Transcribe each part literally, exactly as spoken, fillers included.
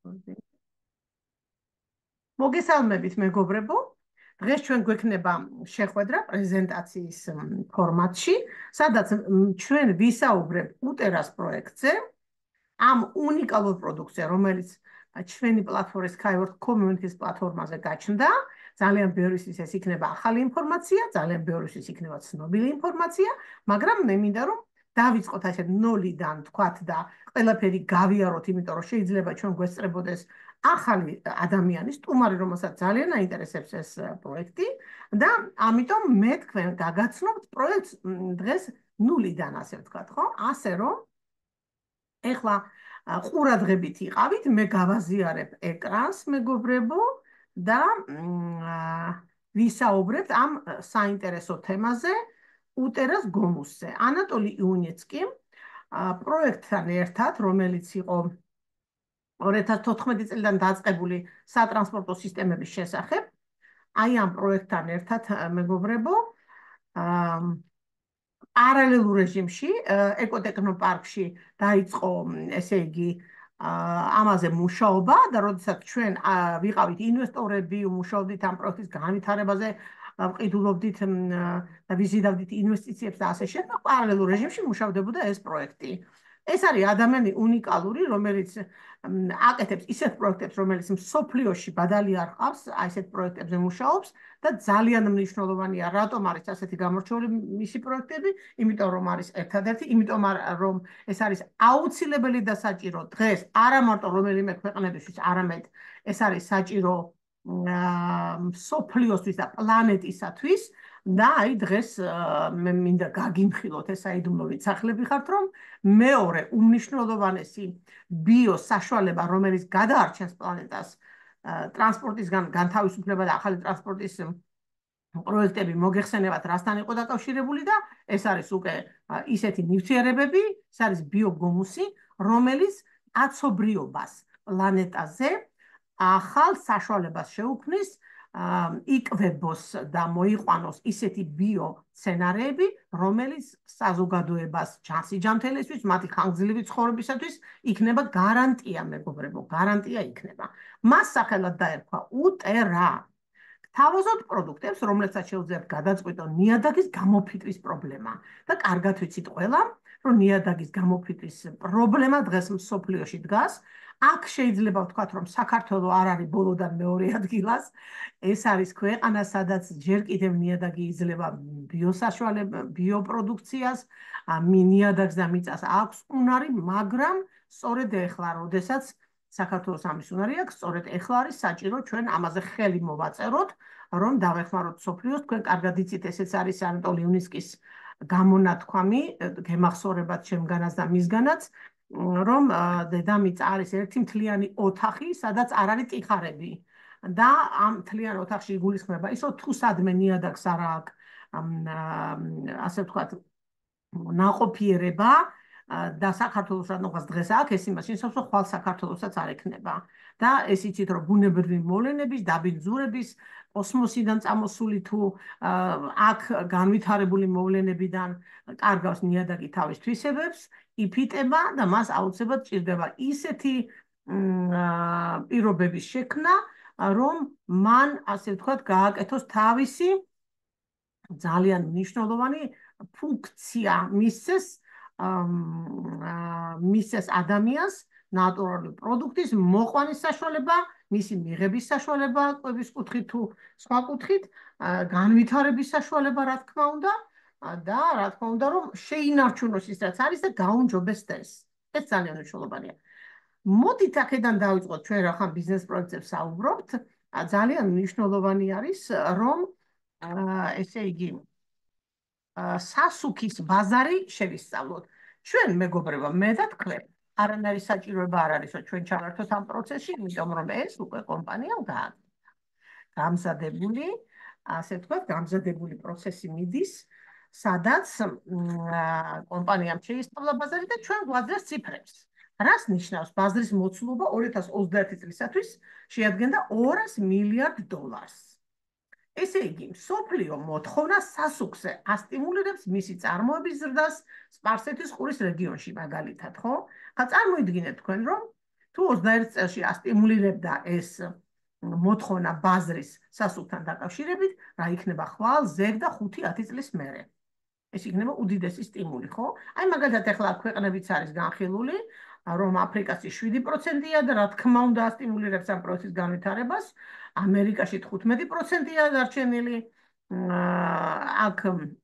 მოგესალმებით მეგობრებო. დღეს ჩვენ გვექნება შეხვედრა პრეზენტაციის ფორმატში, სადაც ჩვენ ვისაუბრებ უტერას პროექტზე, ამ უნიკალურ პროდუქტზე, რომელიც ჩვენი პლატფორმის Skyward Community-ის პლატფორმაზე გაჩნდა. ძალიან ბევრისთვის ეს იქნება ახალი ინფორმაცია, ძალიან ბევრისთვის იქნება ცნობილი ინფორმაცია, მაგრამ მე მინდა რომ დავიწყოთ ასეთ ნოლიდან თქვათ და ყველაფერი გავიაროთ, იმიტომ რომ შეიძლება ჩვენ გვესწრებოდეს ახალი ადამიანი, სტუმარი, რომელსაც ძალიან აინტერესებს ეს პროექტი და ამიტომ მე თქვენ გაგაცნობთ პროექტს დღეს ნულიდან, ასე ვთქვათ, ხო? ასე რომ ეხლა ყურადღებით იყავით, მე გავაზიარებ ეკრანს, მეგობრებო, და ვისაუბრებთ ამ საინტერესო თემაზე, უტერას გომუსზე. ანატოლი იუნეცკი პროექტთან ერთად, რომელიც იყო ორი ათას თოთხმეტი წლიდან დაწყებული სატრანსპორტო სისტემების შესახებ, აი ამ პროექტთან ერთად, მეგობრებო, პარალელურ რეჟიმში, ეკოტექნოპარკში დაიწყო, ესე იგი, ამაზე მუშაობა და როდესაც ჩვენ ვიყავით ინვესტორები, მუშაობდით ამ პროექტის განვითარებაზე, ვყიდულობდით და ვიზიდავდით ინვესტიციებს და ასე შემდეგ, პარალელურ რეჟიმში მუშავდებოდა ეს პროექტი. ეს არის ადამიანი უნიკალური, რომელიც აკეთებს ისეთ პროექტებს, რომელიც მსოფლიოში ბადალი არ ჰყავს, აი ესეთ პროექტებზე მუშაობს და ძალიან მნიშვნელოვანია, რატომ არის ასეთი გამორჩეული მისი პროექტები, იმიტომ რომ არის ერთადერთი, იმიტომ რომ ეს არის აუცილებელი და საჭირო დღეს, არა მარტო რომელიმე ქვეყნებისთვის, არამედ ეს არის საჭირო მსოფლიოსთვის და პლანეტისათვის. და აი დღეს მე მინდა გაგიმხილოთ, ეს საიდუმლო ვიცახლები ხართ, რომ მეორე უმნიშვნელოვანესი ბიოსაშუალება, რომელიც გადაარჩენს პლანეტას ტრანსპორტისგან განთავისუფლება და ახალი ტრანსპორტის პროექტები მოგეხსენებათ, რასთან იყო დაკავშირებული და ეს არის უკვე ისეთი ნივთიერებები, ეს არის ბიოგომუსი, რომელიც კაცობრიობას პლანეტაზე ახალ საშუალებას შეუქმნის, იკვებოს და მოიყვანოს ისეთი ბიოცენარეები, რომელიც საზოგადოებას ჩანსი ჯანმრთელისთვის, მათი ხანგრძლივი ცხოვრებისათვის იქნება გარანტია, მეგობრებო, გარანტია იქნება. მას სახელად დაერქვა უტერა. თავაზობთ პროდუქტებს, რომლებსაც შეუძლიათ გადაწყვიტონ ნიადაგის გამოფიტვის პრობლემა. და კარგად ვიცით ყველა, რომ ნიადაგის გამოფიტვის პრობლემა დღეს მსოფლიოში დგას. აქ შეიძლება ვთქვათ, რომ საქართველო არ არის ბოლოდან მეორე ადგილას. ეს არის ქვეყანა, სადაც ჯერ კიდევ ნიადაგი იძლევა ბიოსაშუალებას, ბიოპროდუქციას, ნიადაგს და მიწას აქვს უნარი, მაგრამ სწორედ ეხლა, როდესაც საქართველოს ამის უნარი აქვს, სწორედ ეხლა არის საჭირო ჩვენ ამაზე ხელი მოვაწეროთ, რომ დავეხმაროთ მსოფლიოს. თქვენ კარგად იცით, ესეც არის ანატოლი იუნეცკის გამონათქვამი, გემახსოვრებათ ჩემგანაც და მისგანაც, რომ დედამიწა არის ერთი მთლიანი ოთახი, სადაც არ არის ტიხარები. და ამ მთლიან ოთახში იგულისხმება ის, რომ თუ სადმე ნიადაგს არ აქვს, ასე ვთქვათ, ნაყოფიერება და საქართველოს რატომღაც დღეს აქვს, ეს იმას ნიშნავს, რომ ხვალ საქართველოსაც არ ექნება. და ეს იცით, რომ ბუნებრივი მოვლენების, დაბინძურების, კოსმოსიდან წამოსული თუ აქ განვითარებული მოვლენებიდან კარგავს ნიადაგი თავის თვისებებს, იფიტება და მას აუცილებლად ჭირდება ისეთი პირობების შექმნა, რომ მან, ასე ვთქვათ, გააკეთოს თავისი ძალიან მნიშვნელოვანი ფუნქცია, მისცეს მისცეს ადამიანს ნატურალური პროდუქტის მოყვანის საშუალება, მისი მიღების საშუალება, კვების კუთხით თუ სხვა კუთხით, განვითარების საშუალება, რა თქმა უნდა, და რა თქმა უნდა, რომ შეინარჩუნოს ის, რაც არის და გაუმჯობეს ეს. ეს ძალიან მნიშვნელოვანია. მოდით აქედან დავიწყოთ, ჩვენ რა ხან ბიზნეს პროექტებს საუბრობთ, ძალიან მნიშვნელოვანი არის, რომ ესე იგი სასუქის ბაზარი შევისწავლოთ. ჩვენ მეგობრებო, მე და თქვენ, არანაირი საჭიროება არ არის, რომ ჩვენ ჩავართოთ ამ პროცესში, იმიტომ რომ ეს უკვე კომპანიამ გააკეთა. გამზადებული, ასე ვთქვათ, გამზადებული პროცესი მიდის, სადაც კომპანიამ შეისწავლა ბაზარი და ჩვენ გვაძლევს ციფრებს. რას ნიშნავს ბაზრის მოცულობა ორი ათას ოცდაერთი წლისათვის შეადგენდა ორას მილიარდ დოლარს. ესე იგი, მსოფლიო მოთხოვნა სასუქზე ასტიმულირებს მისი წარმოების ზრდას სპარსეთის ყურის რეგიონში, მაგალითად, ხო? ხა წარმოიდგინეთ თქვენ, რომ თუ ოცდაერთ წელში ასტიმულირებდა ეს მოთხოვნა ბაზრის სასუქთან დაკავშირებით, რა იქნება ხვალ ზევ და ხუთი ათი წლის მერე. ეს იქნება უდიდესი სტიმული, ხო? აი მაგალითად ახლა ქვეყნებიც არის განხილული, რომ აფრიკაში შვიდი პროცენტია და რა თქმა უნდა ასტიმულირებს ამ პროცესის განვითარებას. ამერიკაში თხუთმეტი პროცენტია დარჩენილი. აქ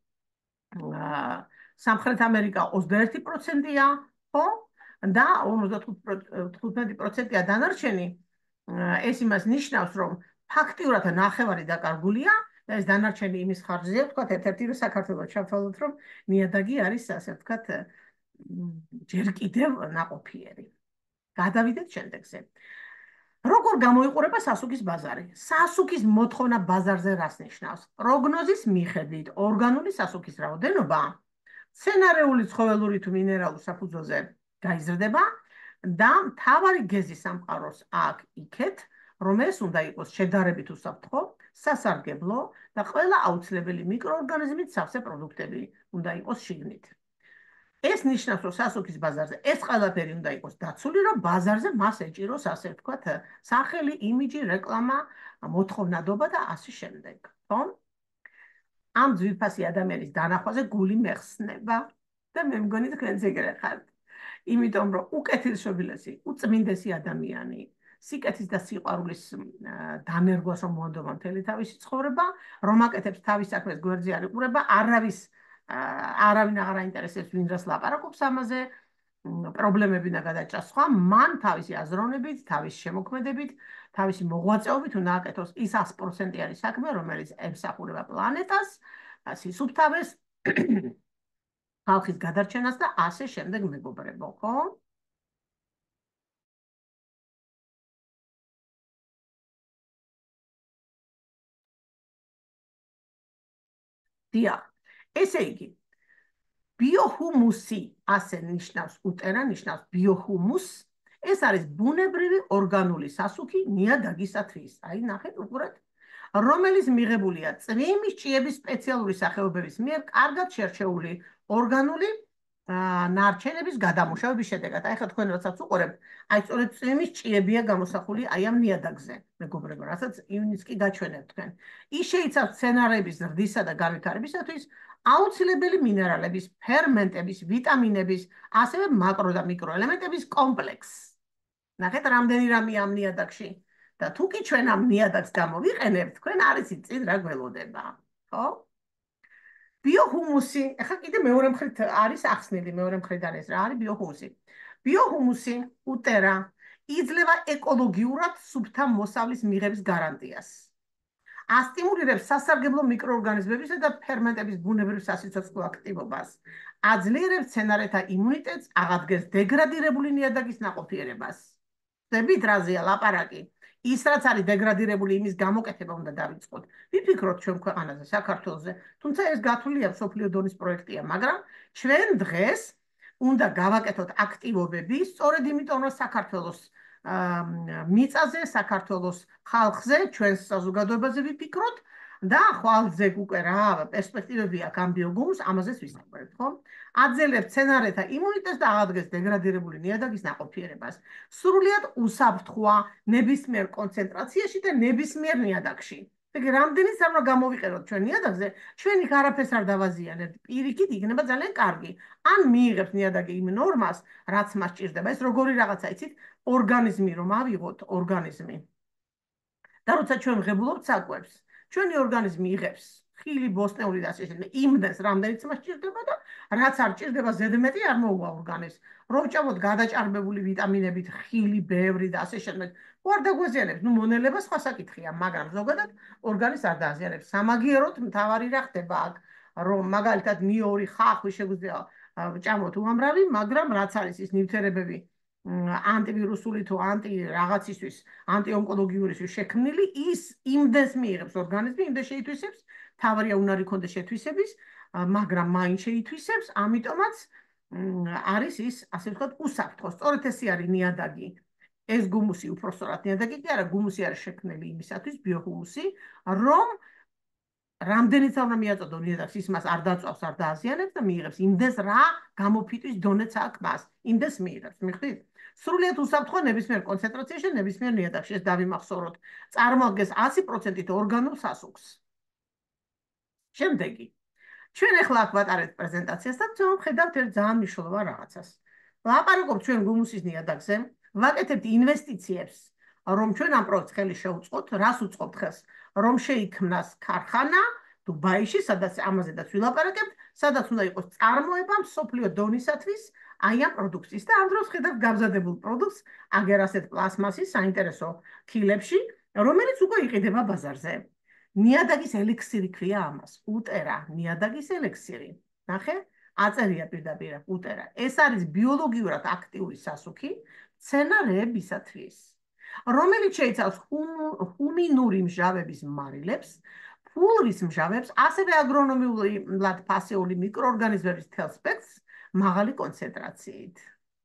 სამხრეთ ამერიკა ოცდაერთი პროცენტია, ხო? და ორმოცდათხუთმეტი პროცენტია დანარჩენი. ეს იმას ნიშნავს, რომ ფაქტიურად ნახევარი დაკარგულია და ეს დანარჩენი იმის ხარჯზეა, ვთქვათ, ერთ-ერთი რომ საქართველოს ჩავთვალოთ, რომ ნიადაგი არის, ასე ვთქვათ, ჯერ კიდევ ნაყოფიერი. გადავიდეთ შემდეგზე. როგორ გამოიყურება სასუქის ბაზარი? სასუქის მოთხოვნა ბაზარზე რას ნიშნავს? პროგნოზის მიხედვით, ორგანული სასუქის რაოდენობა სცენარეული ცხოველური თუ მინერალურ საფუძველზე გაიზრდება და მთავარი გეზი სამყაროს აქ იქეთ, რომ ეს უნდა იყოს შედარებით უსაფრთხო, სასარგებლო და ყველა აუცილებელი მიკროორგანიზმით სავსე პროდუქტები უნდა იყოს შიგნით. ეს ნიშნავს, რომ სასუქის ბაზარზე ეს ყველაფერი უნდა იყოს დაცული, რომ ბაზარზე მას ეჭიროს, ასე ვთქვათ, სახელი, იმიჯი, რეკლამა, მოთხოვნადობა და ასე შემდეგ. ხო? ამ ძვირფასი ადამიანის დანახვაზე გული მეხსნება და მე მგონი თქვენც ეგრე ხართ. იმიტომ რომ უკეთილშობილესი, უწმინდესი ადამიანი, სიკეთის და სიყვარულის დანერგვას რომ მოანდომა მთელი თავისი ცხოვრება, რომ აკეთებს თავის საქმეს გვერდზე არ იყურება, არავის არავინ აღარ აინტერესებს ვინ რას ლაპარაკობს ამაზე, პრობლემები და გადაჭრა სხვა, მან თავისი აზროვნებით, თავის შემოქმედებით, თავისი მოღვაწეობით უნდა აკეთოს ის ათი პროცენტიანი საქმე, რომელიც ემსახურება პლანეტას, სისუფთავეს, ხალხის გადარჩენას და ასე შემდეგ მეგობრებო, ხო? დიახ, ესე იგი, ბიოჰუმუსი, ასე ნიშნავს, უტერა ნიშნავს ბიოჰუმუსს, ეს არის ბუნებრივი ორგანული სასუქი ნიადაგისათვის. აი, ნახეთ, უყურეთ, რომელიც მიღებულია წვიმის ჭიების სპეციალური სახეობების მიერ კარგად შერჩეული ორგანული ნარჩენების გადამუშავების შედეგად. აი, ხა თქვენ როდესაც უყურებთ, აი, სწორედ წვიმის ჭიებია გამოსახული აი ამ ნიადაგზე, მეგობრებო, რასაც ივნისს კი გაჩვენებთ თქვენ. ის შეიცავს მცენარეების ზრდისა და განვითარებისათვის აუცილებელი მინერალების, ფერმენტების, ვიტამინების, ასევე მაკრო და მიკროელემენტების კომპლექსს. ნახეთ, რამდენი რამე ამ ნიადაგში. და თუ კი ჩვენ ამ ნიადაგს გამოვიყენებთ, თქვენ არ იცით წინ რა გველოდება, ხო? ბიოჰუმუსი, ახლა კიდე მეორე მხრით არის ახსნილი, მეორე მხრიდან ეს რა არის ბიოჰუმუსი. ბიოჰუმუსი, უტერა, იძლევა ეკოლოგიურად სუფთა მოსავლის მიღების გარანტიას. ასტიმულირებს სასარგებლო მიკროორგანიზმებისა და ფერმენტების ბუნებრივ სასიცოცხლო აქტივობას. აძლიერებს მცენარეთა იმუნიტეტს, აღადგენს დეგრადირებული ნიადაგის ნაყოფიერებას. ხდებით რაზეა ლაპარაკი? ის რაც არის დეგრადირებული, იმის გამოკეთება უნდა დავიწყოთ. ვიფიქროთ ჩვენ ქვეყანაზე, საქართველოზე, თუმცა ეს გათვლილია მსოფლიო დონის პროექტია, მაგრამ ჩვენ დღეს უნდა გავაკეთოთ აქტივობები, სწორედ იმიტომ რომ საქართველოს მიწაზე, საქართველოს ხალხზე, ჩვენს საზოგადოებაზე ვიფიქროთ და ხვალზე უკვე რა პერსპექტივები აქვს ამ ბიოჰუმუსს, ამაზეც ვისაუბრებთ, ხო? აძლევს მცენარეთა იმუნიტეტს და აღადგენს დეგრადირებული ნიადაგის ნაყოფიერებას. სრულიად უსაფრთხოა ნებისმიერ კონცენტრაციაში და ნებისმიერ ნიადაგში. ეგ რამდენიც არ უნდა გამოვიყენოთ ჩვენ ნიადაგზე, ჩვენ იქ არაფერს არ დავაზიანებთ. პირიქით იქნება ძალიან კარგი. ან მიიღებს ნიადაგი იმ ნორმას, რაც მას ჭირდება. ეს როგორი რაღაცა იცით, ორგანიზმი რომ ავიღოთ, ორგანიზმი. და როცა ჩვენ ვღებულობთ საკვებს, ჩვენი ორგანიზმი იღებს ხილი, ბოსტნეული და ასე შემდეგ, იმდენს რამდენიც მას ჭირდება და რაც არ ჭირდება ზედმეტი არ მოუვა ორგანიზმს. რომ ჭამოთ გადაჭარბებული ვიტამინებით, ხილი, ბევრი და ასე შემდეგ, უარ დაგვაზიანებს. ნუ მონელება სხვა საკითხია, მაგრამ ზოგადად ორგანიზმს არ დააზიანებს. სამაგიეროდ მთავარი რა ხდება აქ, რომ მაგალითად ნიორი, ხახვი შეგვიძლია ჭამოთ უამრავი, მაგრამ რაც არის ის ნივთიერებები ანტივირუსული თუ ანტი რაღაცისთვის, ანტიონკოლოგიურისთვის შექმნილი, ის იმდენს მიიღებს ორგანიზმი, იმდენს შეითვისებს, თავარია უნარი ქონდეს შეთვისების, მაგრამ მაინც შეითვისებს, ამიტომაც არის ის, ასე ვთქვათ, უსაფრთხო. სწორედ ესე არის ნიადაგი. ეს გუმუსი უფრო სწორად ნიადაგი კი არა, გუმუსი არის შექმნილი იმისათვის, ბიოჰუმუსი, რომ რამდენიც არ უნდა მიაწოდო ნიადაგს, ის მას არ დაწვავს, არ დააზიანებს და მიიღებს იმდენს რა გამოფიტვის დონეც აქვს მას. იმდენს მიიღებს, მიხვდით? სრულიად უსაფრთხო ნებისმიერ კონცენტრაციაში, ნებისმიერ ნიადაგში. ეს დავიმახსოვროთ. წარმოადგენს ათი პროცენტით ორგანულ სასუქს. შემდეგი. ჩვენ ახლა აქ ვატარებთ პრეზენტაციას და ვხედავთ ერთ ძალიან მნიშვნელოვან რაღაცას. ლაპარაკობთ ჩვენ გუმუსის ნიადაგზე, ვაკეთებთ ინვესტიციებს, რომ ჩვენ ამ პროექტს ხელი შევუწყოთ, რას უწყობთ ხელს, რომ შეიქმნას ქარხანა დუბაიში, სადაც ამაზედაც ვილაპარაკებთ, სადაც უნდა იყოს წარმოება მსოფლიო დონისათვის აი ამ პროდუქციის და ამ დროს ხედავთ გამზადებულ პროდუქტს, აგერ ასეთ პლასმასის საინტერესო ქილებში, რომელიც უკვე იყიდება ბაზარზე. ნიადაგის ელექსირი ქვია ამას, უტერა, ნიადაგის ელექსირი. ნახე, აწერია პირდაპირ უტერა. ეს არის ბიოლოგიურად აქტიური სასუქი მცენარეებისათვის, რომელიც შეიცავს ჰუმინური მჟავების მარილებს, ფულვის მჟავებს, ასევე აგრონომიულად ფასეული მიკროორგანიზმების მთელ სპექტრს მაღალი კონცენტრაციით.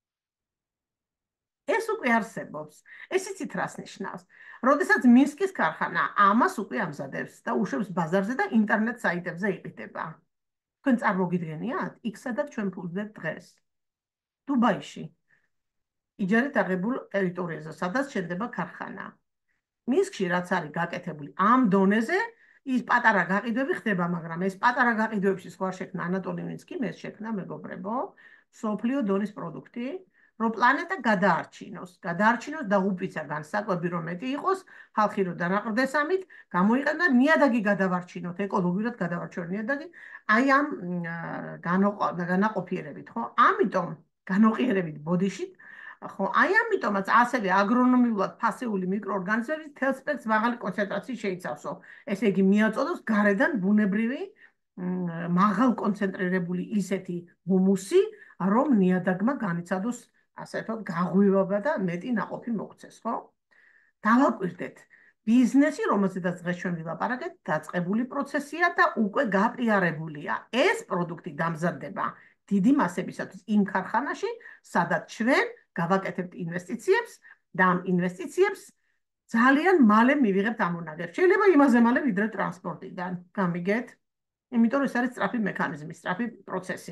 ეს უკვე არსებობს. ეს იცით რას ნიშნავს? როდესაც მინსკის ქარხანა ამას უკვე ამზადებს და უშვებს ბაზარზე და ინტერნეტ საიტებზე იყიდება. თქვენ წარმოგიდგენიათ, იქ სადაც ჩვენ ფულვდეთ დღეს. დუბაიში. იჯარით აღებულ ტერიტორიაზე, სადაც შენდება ქარხანა. მინსკში რაც არის გაკეთებული ამ დონეზე, ის პატარა გაყიდვები ხდება, მაგრამ ეს პატარა გაყიდვებში სხვა შექმნა ანატოლი მინსკიმ, ეს შექმნა მეგობრებო, მსოფლიო დონის პროდუქტი, რომ პლანეტა გადაარჩინოს, გადაარჩინოს და უპიცა განსაკვები რომ მეტი იყოს, ხალხი რომ დანაყრდეს ამით, გამოიყენა ნიადაგი გადავარჩინოთ, ეკოლოგიურად გადავარჩინოთ ნიადაგი, აი ამ განაყოფიერებით, ხო? ამიტომ განოყიერებით ბოდიშით, ხო, აი ამიტომაც ასევე აგრონომიულად ფასეული მიკროორგანიზმების მთელ სპექტრს მაღალი კონცენტრაციის შეიცავსო. ესე იგი მიაწოდოს გარედან ბუნებრივი მაღალ კონცენტრირებული ისეთი ჰუმუსი, რომ ნიადაგმა განიცადოს ასე თქო გაღვივება და მეტი ნაყოფი მოქცეს, ხო? დავაკვირდეთ. ბიზნესი, რომელზედაც დღეს ჩვენ ვილაპარაკეთ, დაწყებული პროცესია და უკვე გაპიარებულია. ეს პროდუქტი დამზადდება დიდი მასებისათვის იმ ქარხანაში, სადაც ჩვენ გავაკეთებთ ინვესტიციებს და ამ ინვესტიციებს ძალიან მალე მივიღებთ ამონაგებს. შეიძლება იმაზე მალე ვიდრე ტრანსპორტიდან. გამიგეთ? იმიტომ რომ ეს არის სწრაფი მექანიზმი, სწრაფი პროცესი.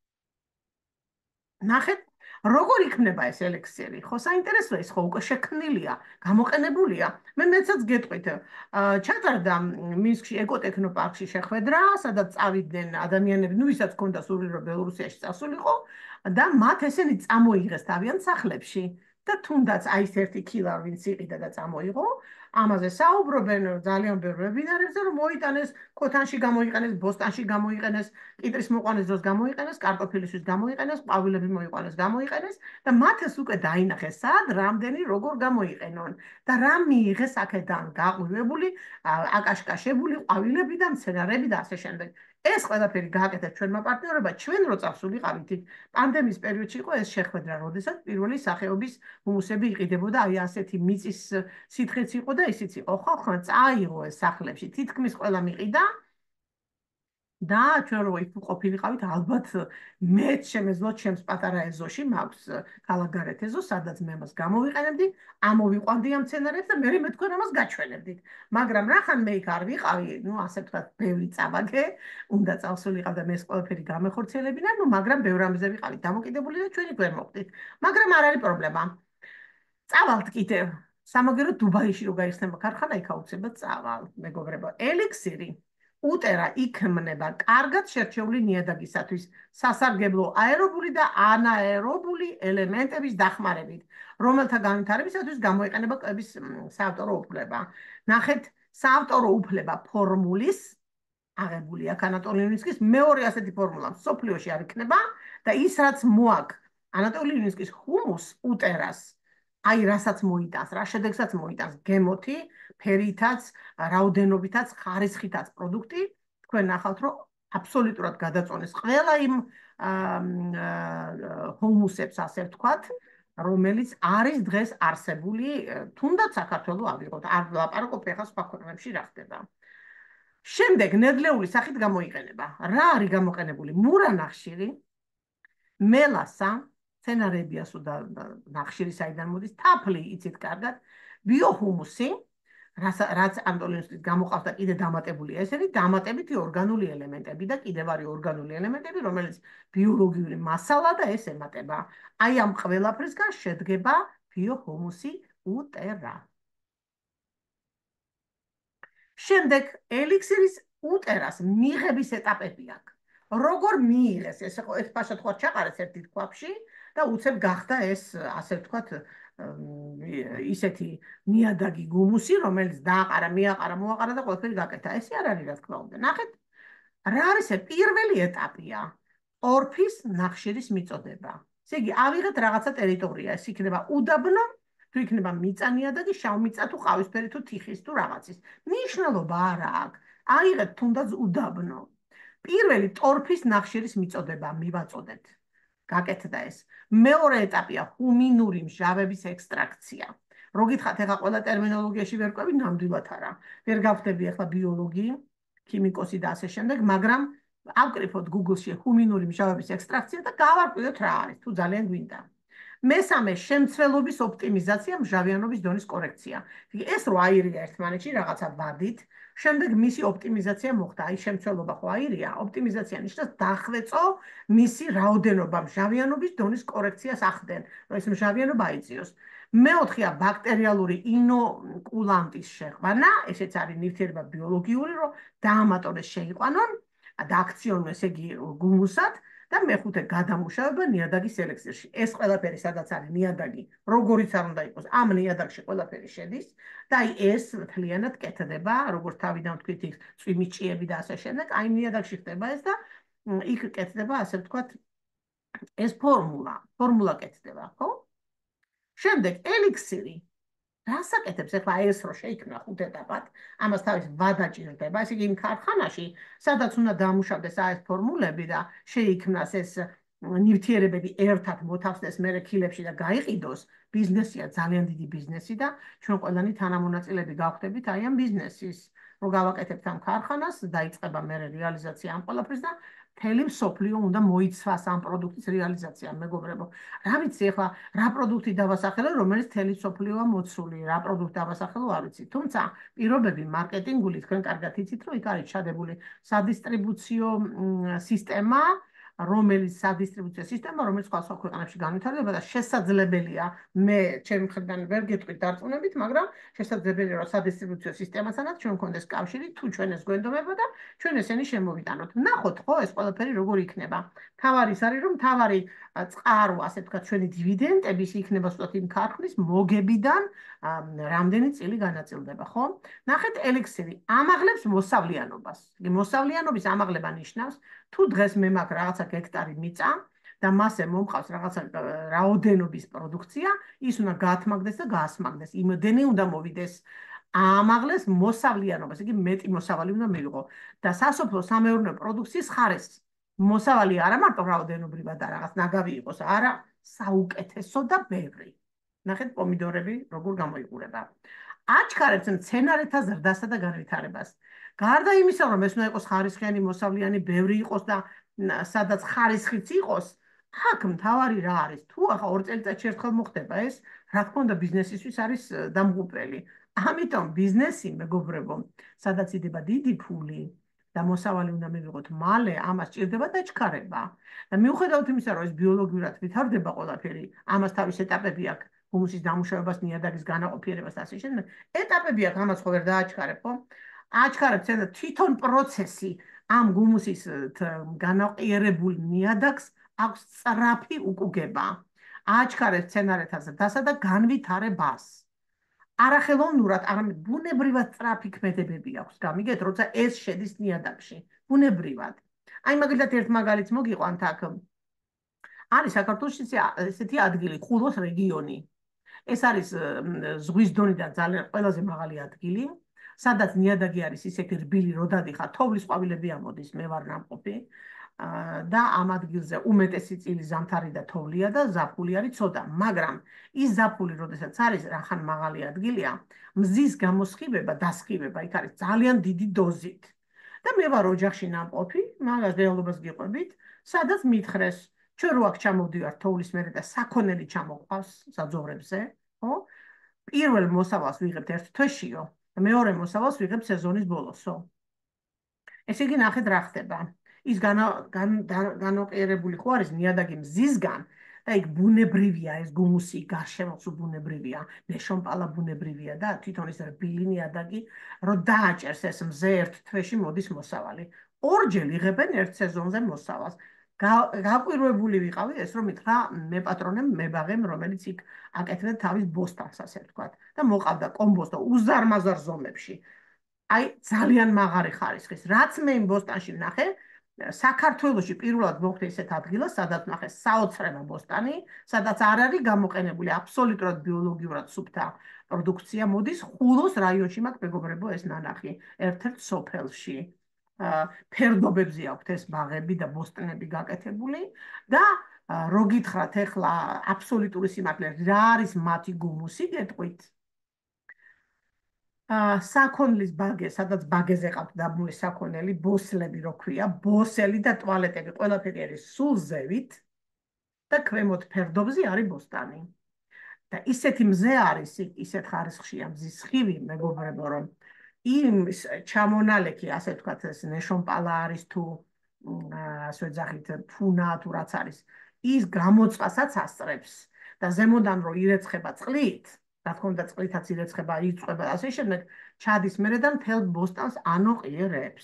ნახეთ, როგორ იქნება ეს ელექსირი? ხო, საინტერესოა, ეს ხო უკვე შექმნილია, გამოყენებულია. მე მეცაც გეტყვით, ჩატარდა მინსკში ეკოტექნოპარკში შეხვედრა, სადაც წავიდნენ ადამიანები, ნუ ვისაც ჰქონდა სურვილი რომ ბელორუსიაში წასულიყო და მათ ესენი წამოიღეს თავიანთ სახლებში და თუნდაც აი ეს ერთი ქილა ვინც იყიდა და წამოიღო, ამაზე საუბრობენ ძალიან ბევრ ვებინარებზე, რომ მოიტანეს ქოთანში გამოიყენეს, ბოსტანში გამოიყენეს, კიტრის მოყვანის დროს გამოიყენეს, კარტოფილისთვის გამოიყენეს, ყვავილები მოიყვანეს, გამოიყენეს და მათ ეს უკვე დაინახეს, სად რამდენი როგორ გამოიყენონ და რა მიიღეს აქედან გაყვივებული, აკაშკაშებული ყვავილები და მცენარეები და ასე შემდეგ. ეს ყველაფერი გააკეთეთ ჩვენმა პარტნიორებმა, ჩვენ რო წავსულიყავით იქ პანდემიის პერიოდში იყო ეს შეხვედრა, როდესაც პირველი სახეობის ჰუმუსები იყიდებოდა, აი ასეთი მიწის სითხეც იყო და ისიც იყო. ხო, ხო, წაიღო ეს სახლებში, თითქმის ყველა მიყიდა და ჩვენ რო იქ ყოფილიყავით, ალბათ მეც შემეძლო ჩემს პატარა ეზოში, მაქვს ქალაქგარეთ ეზო, სადაც მე მას გამოვიყენებდი, ამოვიყვანდი ამ მცენარეებს და მე მე თქვენ ამას გაჩვენებდით. მაგრამ რახან მე იქ არ ვიყავი, ну, ასე ვთქვათ, ბევრი წავაგე, უნდა წავსულიყავ და მე ეს ყველაფერი გამეხორციელებინა, ну, მაგრამ ბევრ ამაზე ვიყავით დამოკიდებული და ჩვენი გვერ მოხდით. მაგრამ არ არის პრობლემა. წავალთ კიდევ. სამაგერო დუბაიში რო გაიხსნება ქარხანა, იქ აუცილებლად წავალ, მეგობრებო. ელექსირი უტერა იქმნება კარგად შერჩეული ნიადაგისათვის სასარგებლო აერობული და ანაერობული ელემენტების დახმარებით, რომელთა განვითარებისათვის გამოიყენება კვების საავტორო უფლება. ნახეთ, საავტორო უფლება ფორმულის აღებული აქ ანატოლი მინსკის მეორე ასეთი ფორმულა მსოფლიოში არ იქნება და ის რაც მოაქვს ანატოლი მინსკის ჰუმუს უტერას აი რასაც მოიტანს, რა შედეგსაც მოიტანს გემოთი, ფერითაც, რაოდენობითაც, ხარისხითაც პროდუქტი, თქვენ ნახავთ, რომ აბსოლუტურად გადაწონეს ყველა იმ ჰუმუსებს, ასე ვთქვათ, რომელიც არის დღეს არსებული, თუნდაც საქართველოს ავიღოთ, არ ვლაპარაკობ ახლა სხვა ქვეყნებში რა ხდება. შემდეგ ნედლეული სახით გამოიყენება. რა არის გამოყენებული? მურა ნახშირი, მელასა, სცენარებიასო და ნახშირი საიდან მოდის, თაფლი იცით კარგად, ბიოჰუმუსი, რაც ანტოლინისთვის გამოყავდა კიდე დამატებული ესენი, დამატებითი ორგანული ელემენტები და კიდევ არის ორგანული ელემენტები, რომელიც ბიოლოგიური მასალა და ეს ემატება. აი ამ ყველაფრისგან შედგება ბიოჰუმუსი უტერა. შემდეგ ელიქსირის უტერას მიღების ეტაპები აქვს. როგორ მიიღეს, ეს ეს ფაშად ხო ჩაყარეს ერთი თქაფში და უცებ გახდა ეს, ასე ვთქვათ, ისეთი ნიადაგი გუმუსი, რომელიც დააყარა, მიაყარა, მოაყარა და ყველაფერი გაკეთა. ესე არ არის, რა თქმა უნდა. ნახეთ, რა არის ეს პირველი ეტაპია? ორფის ნახშირის მიწოდება. ესე იგი, ავიღეთ რაღაცა ტერიტორია, ეს იქნება უდაბნო, თუ იქნება მიწა ნიადაგი, შავმიწა თუ ყავისფერი თუ თიხის თუ რაღაცის. მნიშვნელობა არ აქვს. აიღეთ თუნდაც უდაბნო. პირველი ტორფის ნახშირის მიწოდება მივაწოდეთ. გაკეთდა ეს. მეორე ეტაპია ჰუმინური მჟავების ექსტრაქცია. რო გითხრათ, ეხლა ყველა ტერმინოლოგიაში ვერ ყვები, ნამდვილად არა. ვერ გავხდები ეხლა ბიოლოგი, ქიმიკოსი და ასე შემდეგ, მაგრამ ავკრიფოთ Google-ში ჰუმინური მჟავების ექსტრაქცია და გავარკვიოთ რა არის, თუ ძალიან გვინდა. მესამე შემცველობის ოპტიმიზაცია, მჟავიანობის დონის კორექცია. ეს რო აირია ერთმანეთში რაღაცა ვადით, შემდეგ მისი ოპტიმიზაცია მოხდა. აი შემცველობა ხო აირია, ოპტიმიზაცია ნიშნავს დახვეწო მისი რაოდენობა, მჟავიანობის დონის კორექციას ახდენ, რომ ეს მჟავიანობა აიწიოს. მეოთხეა ბაქტერიალური ინოკულანტის შეყვანა, ესეც არის ნივთიერება ბიოლოგიური, რომ დაამატონ ეს შეიყვანონ და აქციონონ, ესე იგი გუმუსად. და მეხუთე გადამუშავება ნიადაგის ელექსირში. ეს ყველაფერი სადაც არის ნიადაგი, როგორიც არ უნდა იყოს, ამ ნიადაგში ყველაფერი შედის და აი ეს მთლიანად კეთდება, როგორც თავიდან ვთქვით, იქ წვიმის ჭიები და ასე შემდეგ, აი ნიადაგში ხდება ეს და იქ კეთდება, ასე ვთქვათ, ეს ფორმულა, ფორმულა კეთდება, ხო? შემდეგ ელიქსირი. რას აკეთებს ეხლა ეს რო შეიქმნა ხუთ ეტაპად, ამას თავის ვადა ჭირდება, ესე იგი იმ ქარხანაში, სადაც უნდა დამუშავდეს აი ეს ფორმულები და შეიქმნას ეს ნივთიერებები ერთად მოთავსდეს მერე ქილებში და გაიყიდოს, ბიზნესია ძალიან დიდი ბიზნესი და ჩვენ ყველანი თანამონაწილეები გავხდებით აი ამ ბიზნესის, რო გავაკეთებთ ამ ქარხანას, დაიწყება მერე რეალიზაცია ამ ყველაფრის და მთელი მსოფლიო უნდა მოიცვას ამ პროდუქტის რეალიზაცია, მეგობრებო. რა ვიცი ეხლა რა პროდუქტი დავასახელო, რომელიც მთელი მსოფლიოა მოცული, რა პროდუქტი დავასახელო, არ ვიცი. თუმცა პირობები მარკეტინგული თქვენ კარგად იცით, რომ იქ არის ჩადებული სადისტრიბუციო სისტემა, რომელიც სადისტრიბუციო სისტემა, რომელიც სხვა სხვა ქვეყნებში განვითარდება და შესაძლებელია, მე ჩემი მხრიდან ვერ გეტყვით დარწმუნებით, მაგრამ შესაძლებელია, რომ სადისტრიბუციო სისტემასთანაც ჩვენ გქონდეს კავშირი, თუ ჩვენ ეს გვენდომება და ჩვენ ესენი შემოვიტანოთ. ნახოთ, ხო, ეს ყველაფერი როგორ იქნება. თავარი ის არის, რომ თავარი წყარო, ასე ვთქვათ, ჩვენი დივიდენდები იქნება სწორედ იმ ქარხნის მოგებიდან რამდენი წილი განაწილდება, ხო? ნახეთ, ელექსირი ამაღლებს მოსავლიანობას. მოსავლიანობის ამაღლება ნიშნავს, თუ დღეს მე მაქვს რაღაცა ჰექტარი მიწა და მასე მომყავს რაღაცა რაოდენობის პროდუქცია, ის უნდა გაათმაგდეს და გაასმაგდეს. იმდენი უნდა მოვიდეს ამაღლეს მოსავლიანობას, იგი მეტი მოსავალი უნდა მივიღო და სასოფლო სამეურნეო პროდუქციის ხარეს. მოსავალი არა მარტო რაოდენობრივად და რაღაც ნაგავი იყოს, არა, საუკეთესო და ბევრი. ნახეთ პომიდორები როგორ გამოიყურება. აჩქარებს მცენარეთა ზრდასა და განვითარებას. გარდა იმისა, რომ ეს უნდა იყოს ხარისხიანი, მოსავლიანი, ბევრი იყოს და სადაც ხარისხიც იყოს, აქ მთავარი რა არის? თუ ახლა ორ წელიწადში ერთხელ მოხდება ეს, რა თქმა უნდა, ბიზნესისთვის არის დამღუპველი. ამიტომ ბიზნესი, მეგობრებო, სადაც იდება დიდი ფული და მოსავალი უნდა მივიღოთ მალე, ამას ჭირდება დაჩქარება. და მიუხედავად იმისა, რომ ეს ბიოლოგიურად ვითარდება ყველაფერი, ამას თავის ეტაპები აქვს, ჰუმუსის დამუშავებას, ნიადაგის განაყოფიერებას და ასე შემდეგ. ეტაპები აქვს, ამას ხო ვერ დააჩქარებ, ხო? აჩქარებს და თვითონ პროცესი ამ გუმუსის განაყიერებულ ნიადაგს აქვს სწრაფი უკუგება. აჩქარებს მცენარეთა ზრდასა და განვითარებას. არახელოვნურად, არამედ ბუნებრივად სწრაფი ქმედებები აქვს. გამიგეთ, როცა ეს შედის ნიადაგში, ბუნებრივად. აი მაგალითად ერთ მაგალითს მოგიყვანთ აქ. არის საქართველოში ესეთი ადგილი, ხულოს რეგიონი. ეს არის ზღვის დონიდან ძალიან ყველაზე მაღალი ადგილი. სადაც ნიადაგი არის ისეთი რბილი, რო დადიხარ, თოვლის ყვავილები ამოდის, მე ვარ ნამყოფი და ამ ადგილზე უმეტესი წილი ზამთარი და თოვლია და ზაფხული არის ცოტა, მაგრამ ის ზაფხული, როდესაც არის, რახან მაღალი ადგილია, მზის გამოსხივება, დასხივება, იქ არის ძალიან დიდი დოზით. და მე ვარ ოჯახში ნამყოფი, მაგას რეალობას გიყვებით, სადაც მითხრეს, ჩვენ რო აქ ჩამოვდივართ თოვლის მერე და საქონელი ჩამოყვავს საძოვრებზე, ხო? პირველ მოსავალს ვიღებთ ერთ თვეშიო. მეორე მოსავალს ვიღებ სეზონის ბოლოსო. ესე იგი ნახეთ რა ხდება. ის განოყიერებული ხო არის ნიადაგი მზისგან და იქ ბუნებრივია ეს გუმუსი, გარშემოც ბუნებრივია, ნეშომპალა ბუნებრივია და თვითონ ის რბილი ნიადაგი, რომ დააჭერს ეს მზე ერთ თვეში მოდის მოსავალი. ორჯერ იღებენ ერთ სეზონზე მოსავალს. გაკვირვებული ვიყავი ეს რომ მითხრა მე პატრონემ მებაღემ რომელიც იქ აკეთებდა თავის ბოსტანს ასე ვთქვათ და მოყავდა კომბოსტო უზარმაზარ ზომებში. აი ძალიან მაღარი ხარისხის. რაც მე იმ ბოსტანში ვნახე, საქართველოში პირველად მოხდა ისეთ ადგილას, სადაც ნახე საოცრება ბოსტანი, სადაც არ არის გამოყენებული აბსოლუტურად ბიოლოგიურად სუფთა პროდუქცია, მოდის ხულოს რაიონში მაქვს მეგობრებო ეს ნანახი, ერთ-ერთ სოფელში. ფერდობებზე აქვთ ეს ბაღები და ბოსტნები გაკეთებული და რო გითხრათ ახლა აბსოლუტური სიმართლე რა არის მათი გუმუსი გეტყვით. საქონლის ბაგე, სადაც ბაგეზე ყავთ დაბმული საქონელი, ბოსლები რო ქვია, ბოსელი და ტუალეტები, ყველაფერი არის სულ ზევით და ქვემოთ ფერდობზე არის ბოსტანი. და ისეთი მზე არის, ისეთ ხარისხშია მზის სხივი, მეგობრებო, რომ იმ ჩამონალექი, ასე ვთქვათ, ეს ნეშომპალა არის თუ ასე ვეძახით, ფუნა თუ რაც არის, ის გამოწყასაც ასწრებს და ზემოდან რო ირეცხება წყლით, რა თქმა უნდა წყლითაც ირეცხება, იწყვება და ასე შემდეგ, ჩადის მერე და მთელ ბოსტანს ანოყიერებს.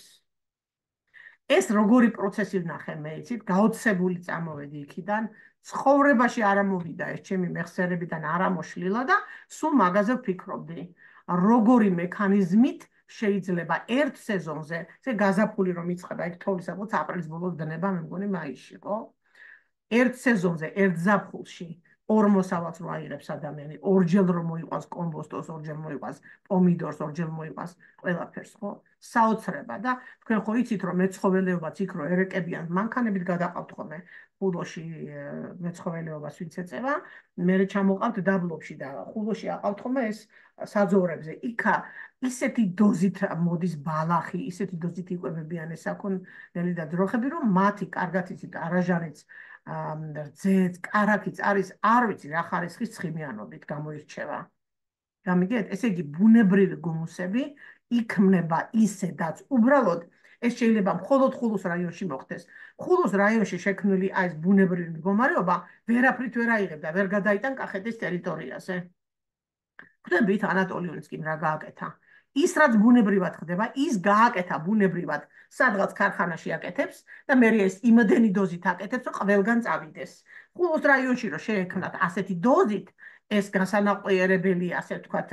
ეს როგორი პროცესი ვნახე მე იცით, გაოცებული წამოვედი იქიდან, ცხოვრებაში არ ამოვიდა ეს ჩემი მეხსიერებიდან არ ამოშლილა და სულ მაგაზე ვფიქრობდი. როგორი მექანიზმით შეიძლება ერთ სეზონზე, ეს გაზაფხული რომ იწყება, იქ თოვლის რაღაც აპრილის ბოლოს დნება, მე მგონი მაისში, ხო? ერთ სეზონზე, ერთ ზაფხულში ორ მოსავალს რო აიღებს ადამიანი, ორჯერ რომ მოიყვანს კომბოსტოს, ორჯერ მოიყვანს პომიდორს, ორჯერ მოიყვანს ყველაფერს, ხო? საოცრება და თქვენ ხო იცით რომ მეცხოველეობაც იქ რო ერეკებიან, მანქანებით გადაყავთ ხოლმე ხულოში მეცხოველეობას ვინც ეწევა, მე ჩამოყავთ დაბლობში და ხულოში აყავთ ხოლმე ეს საძოვრებზე. იქა ისეთი დოზით მოდის ბალახი, ისეთი დოზით იკვებებიან ეს საქონელი და ძროხები, რომ მათი კარგად იცით არაჟანიც რძეც, კარაქიც არის, არ ვიცი რა ხარისხის ცხიმიანობით გამოირჩევა. გამიგეთ, ესე იგი ბუნებრივი გუმუსები იქმნება ისედაც, უბრალოდ ეს შეიძლება მხოლოდ ხულოს რაიონში მოხდეს. ხულოს რაიონში შექმნილი აი ეს ბუნებრივი მდგომარეობა ვერაფრით ვერ აიღებ და ვერ გადაიტან კახეთის ტერიტორიაზე. ხვდებით ანატოლიონიცკიმ რა გააკეთა? ის რაც ბუნებრივად ხდება, ის გააკეთა ბუნებრივად, სადღაც ქარხანაში აკეთებს და მე ეს იმდენი დოზით აკეთებს, რომ ყველგან წავიდეს. ხულოს რაიონში რომ შეექმნათ ასეთი დოზით, ეს გასანაყიერებელი, ასე ვთქვათ,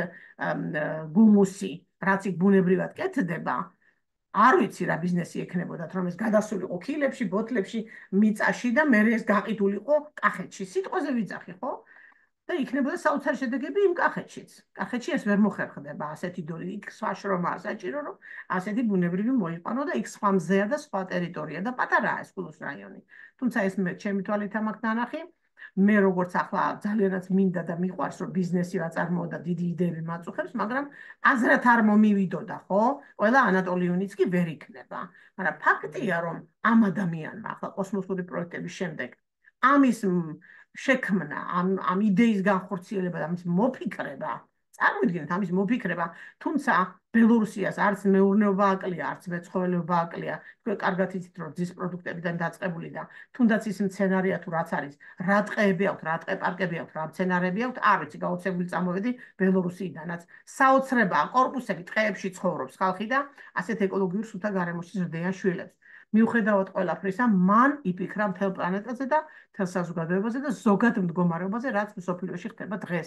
გუმუსი, რაც იქ ბუნებრივად კეთდება, არ ვიცი რა ბიზნესი ექნებოდათ, რომ ეს გადასულიყო ქილებში, ბოთლებში, მიწაში და მე ეს გაყიდულიყო კახეთში. სიტყვაზე ვიძახი, ხო? და იქნებოდა საოცარი შედეგები იმ კახეთშიც. კახეთში ეს ვერ მოხერხდება ასეთი დოზი, იქ სხვა შრომაა საჭირო, რომ ასეთი ბუნებრივი მოიყვანო და იქ სხვა მზეა და სხვა ტერიტორია და პატარაა ეს ხულოს რაიონი. თუმცა ეს მე ჩემი თვალით ამაქვს ნანახი, მე როგორც ახლა ძალიანაც მინდა და მიყვარს რომ ბიზნესი ვაწარმოო და დიდი იდეები მაწუხებს, მაგრამ აზრად არ მომივიდოდა, ხო? ყველა ანატოლიონიც კი ვერ იქნება. მაგრამ ფაქტია რომ ამ ადამიანმა ახლა კოსმოსური პროექტების შემდეგ ამის შექმნა, ამ ამ იდეის განხორციელება და ამის მოფიქრება, წარმოიდგინეთ ამის მოფიქრება, თუმცა ბელორუსიას არც მეურნეობა აკლია, არც მეცხოველეობა აკლია. თქვენ კარგად იცით რომ ძის პროდუქტებიდან დაწყებული და თუნდაც ის მცენარეა თუ რაც არის, რა ტყეები აქვთ, რა ტყე პარკები აქვთ, რა მცენარეები აქვთ, არ ვიცი, გაოცებული წამოვედი ბელორუსიიდანაც. საოცრებაა, კორპუსები ტყეებში ცხოვრობს ხალხი და ასეთ ეკოლოგიურ სუფთა გარემოში ზრდიან შვილებს. მიუხედავად ყველაფრისა, მან იფიქრა მთელ პლანეტაზე და მთელ საზოგადოებაზე და ზოგად მდგომარეობაზე, რაც მსოფლიოში ხდება დღეს.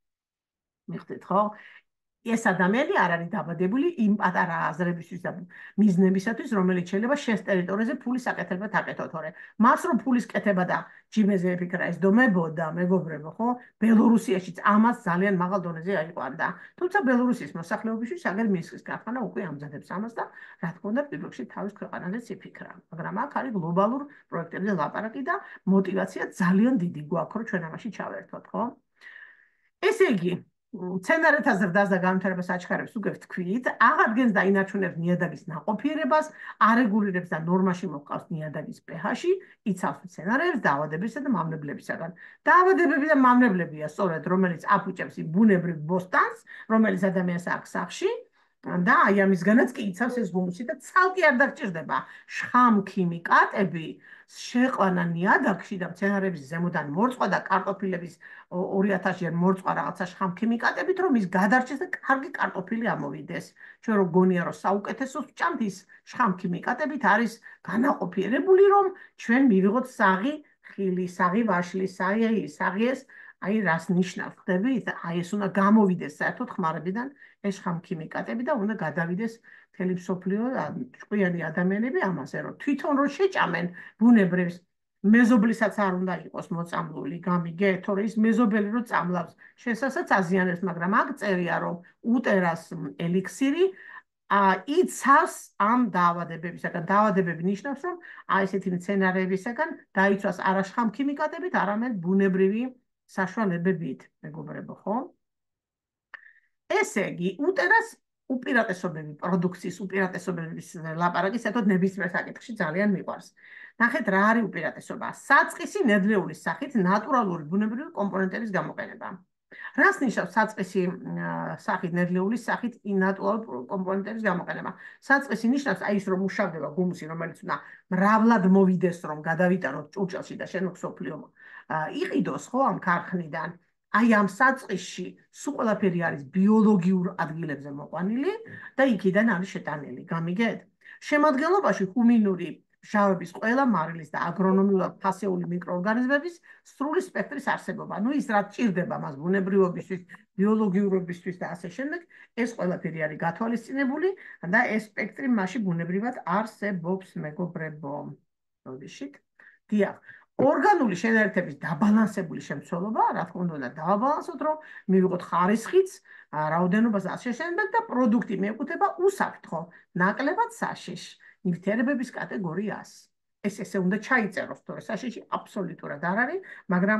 მიხდით, ხო? ეს ადამიანი არ არის დაბადებული იმ პატარა აზრებისთვის და მიზნებისათვის, რომელიც შეიძლება შენს ტერიტორიაზე ფულის აკეთებად აკეთო, თორე მას რომ ფულის კეთება და ჯიბეზე ეფიქრა ეს დომებოდა, მეგობრებო, ხო? ბელორუსიაშიც ამას ძალიან მაღალ დონეზე აიყვანდა. თუმცა ბელორუსიის მოსახლეობისთვის აგერ მინსკის ქარხანა უკვე ამზადებს ამას და რა თქმა უნდა, პირველ რიგში თავის ქვეყანაზეც იფიქრა. მაგრამ აქ არის გლობალურ პროექტებზე ლაპარაკი და мотиваცია ძალიან დიდი გვაქვს, რომ ჩვენ ამაში ჩავერთოთ, ხო? ესე იგი, მცენარეთა ზრდას და განვითარებას აჩქარებს უკვე ვთქვით, აღადგენს და ინარჩუნებს ნიადაგის ნაყოფიერებას, არეგულირებს და ნორმაში მოჰყავს ნიადაგის pH-ი, იცავს მცენარეებს დაავადებისა და მავნებლებისაგან. დაავადებები და მავნებლებია სწორედ, რომელიც აფუჭებს იმ ბუნებრივ ბოსტანს, რომელიც ადამიანს აქვს სახლში და აი ამისგანაც კი იცავს ეს ჰუმუსი და ცალკე არ დაგჭირდება შხამ ქიმიკატები შეყვანა ნიადაგში და მცენარეების ზემოდან მორწყვა და კარტოფილების ორი ათას ჯერ მორწყვა რაღაცა შხამ ქიმიკატებით, რომ ის გადარჩეს და კარგი კარტოფილი ამოვიდეს. ჩვენ რო გონია რომ საუკეთესოს ვჭამთ, ის შხამ ქიმიკატებით არის განაყოფიერებული, რომ ჩვენ მივიღოთ საღი ხილი, საღი ვაშლი, საღი საღი ეს აი რას ნიშნავს ხდებით? აი ეს უნდა გამოვიდეს საერთოდ ხმარებიდან ეს შხამ ქიმიკატები და უნდა გადავიდეს მთელი მსოფლიო ჭკვიანი ადამიანები ამაზე, რომ თვითონ რო შეჭამენ ბუნებრივს მეზობლისაც არ უნდა იყოს მოწამლული, გამიგე, თორე ის მეზობელი რო წამლავს, შესასაც აზიანებს, მაგრამ აქ წერია, რომ უტერას ელიქსირი იცავს ამ დაავადებებისაგან. დაავადებები ნიშნავს, რომ აი ესეთი მცენარეებისაგან დაიცვას არა შხამ ქიმიკატებით, არამედ ბუნებრივი საშუალებებით, მეგობრებო, ხო? ესე იგი, უტერას უპირატესობები, პროდუქციის უპირატესობების ლაპარაკი საერთოდ ნებისმიერ საკითხში ძალიან მიყვარს. ნახეთ, რა არის უპირატესობა? საწყისი ნედლეულის სახით ნატურალური ბუნებრივი კომპონენტების გამოყენება. რას ნიშნავს საწყისი სახით ნედლეულის სახით ნატურალური კომპონენტების გამოყენება? საწყისი ნიშნავს აი ის რომ მუშავდება ჰუმუსი, რომელიც უნდა მრავლად მოვიდეს, რომ გადავიტანოთ ჭურჭელში და შენ მსოფლიო იყიდოს, ხო, ამ ქარხნიდან. აი ამ საწყისში სულ ყველაფერი არის ბიოლოგიურ ადგილებზე მოყვანილი და იქიდან არის შეტანილი. გამიგეთ? შემადგენლობაში ჰუმინური მჟავების ყველა მარილის და აგრონომიულად ფასეული მიკროორგანიზმების სრული სპექტრის არსებობა. ნუ ის რაც ჭირდება მას ბუნებრივობისთვის, ბიოლოგიურობისთვის და ასე შემდეგ, ეს ყველაფერი არის გათვალისწინებული და ეს სპექტრი მასში ბუნებრივად არსებობს, მეგობრებო. როდეშით? დიახ. ორგანული შენაერთების დაბალანსებული შემცველობა, რა თქმა უნდა, დავაბალანსოთ, რომ მივიღოთ ხარისხიც, რაოდენობას ასე შემდეგ და პროდუქტი მიეკუთვნება უსაფრთხო, ნაკლებად საშიშ ნივთიერებების კატეგორიას. ეს ესე უნდა ჩაიწეროს, თორე საშიში აბსოლუტურად არ არის, მაგრამ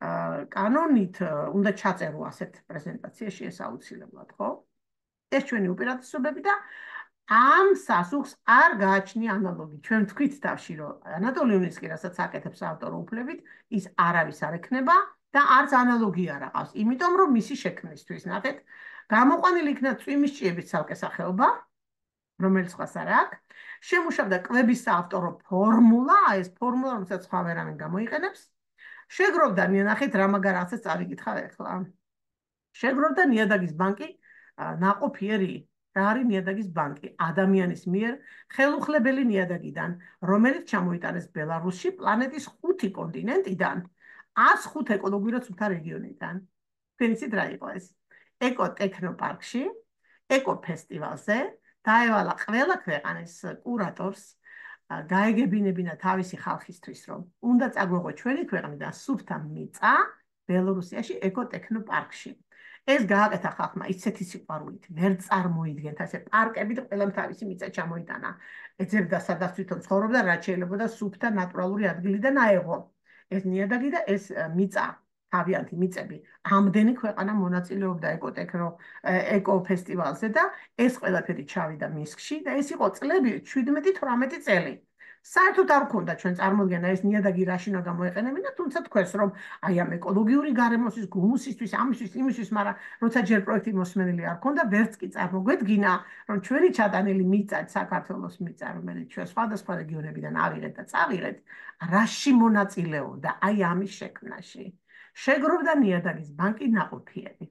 კანონით უნდა ჩაწერო ასეთ პრეზენტაციაში ეს აუცილებლად, ხო? ეს ჩვენი უპირატესობები და ამ სასუხს არ გააჩნია ანალოგი. ჩვენ თქვით თავში, რომ ანატოლი იუნისკი, რასაც აკეთებს ავტორო უფლებით, ის არავის არ ექნება და არც ანალოგი არ აყავს, იმიტომ რომ მისი შექმნისთვის, ნახეთ, გამოყვანილი იქნა წვიმის ჭიების ცალკე სახეობა, რომელიც სხვას არ აქვს. შემუშავდა კვების საავტორო ფორმულა, ეს ფორმულა, რომელსაც სხვა ვერავინ გამოიყენებს. შეგროვდა, ნახეთ, რა მაგარ რაღაცას წავიკითხავ ახლა. შეგროვდა ნიადაგის ბანკი ნაყოფიერი რა არის ნიადაგის ბანკი ადამიანის მიერ ხელუხლებელი ნიადაგიდან, რომელიც ჩამოიტანეს ბელარუსში პლანეტის ხუთი კონტინენტიდან, ას ხუთ ეკოლოგიურად სუფთა რეგიონიდან. თქვენ იცით რა იყო ეს? ეკოტექნოპარკში, ეკოფესტივალზე დაევალა ყველა ქვეყანის კურატორს გაეგებინებინა თავისი ხალხისთვის, რომ უნდა წაგვეღო ჩვენი ქვეყნიდან სუფთა მიწა ბელორუსიაში ეკოტექნოპარკში. ეს გააკეთა ხალხმა ისეთი სიყვარულით, ვერ წარმოიდგენთ, ასე პარკებით ყველამ თავისი მიწა ჩამოიტანა. ეძებდა სადაც თვითონ ცხოვრობდა, რაც შეიძლება და სუფთა ნატურალური ადგილიდან აეღო. ეს ნიადაგი და ეს მიწა, თავიანთი მიწები, ამდენი ქვეყანა მონაწილეობდა ეკოტექნო ეკოფესტივალზე და ეს ყველაფერი ჩავიდა მინსკში და ეს იყო წლები შვიდმეტი თვრამეტი წელი. საერთოდ არ გქონდა ჩვენ წარმოდგენა ეს ნიადაგი რაში უნდა გამოეყენებინა, თუმცა თქვენს რომ აი ამ ეკოლოგიური გარემოსთვის, ჰუმუსისთვის, ამისთვის, იმისთვის, მაგრამ როცა ჯერ პროექტი მოსმენილი არ ქონდა, ვერც კი წარმოგვედგინა, რომ ჩვენი ჩატანილი მიწა, საქართველოს მიწა, რომელიც ჩვენ სხვადასხვა რეგიონებიდან ავიღეთ და წავიღეთ, რაში მონაწილეობდა აი ამის შექმნაში. შეგროვდა ნიადაგის ბანკი ნაყოფიერი.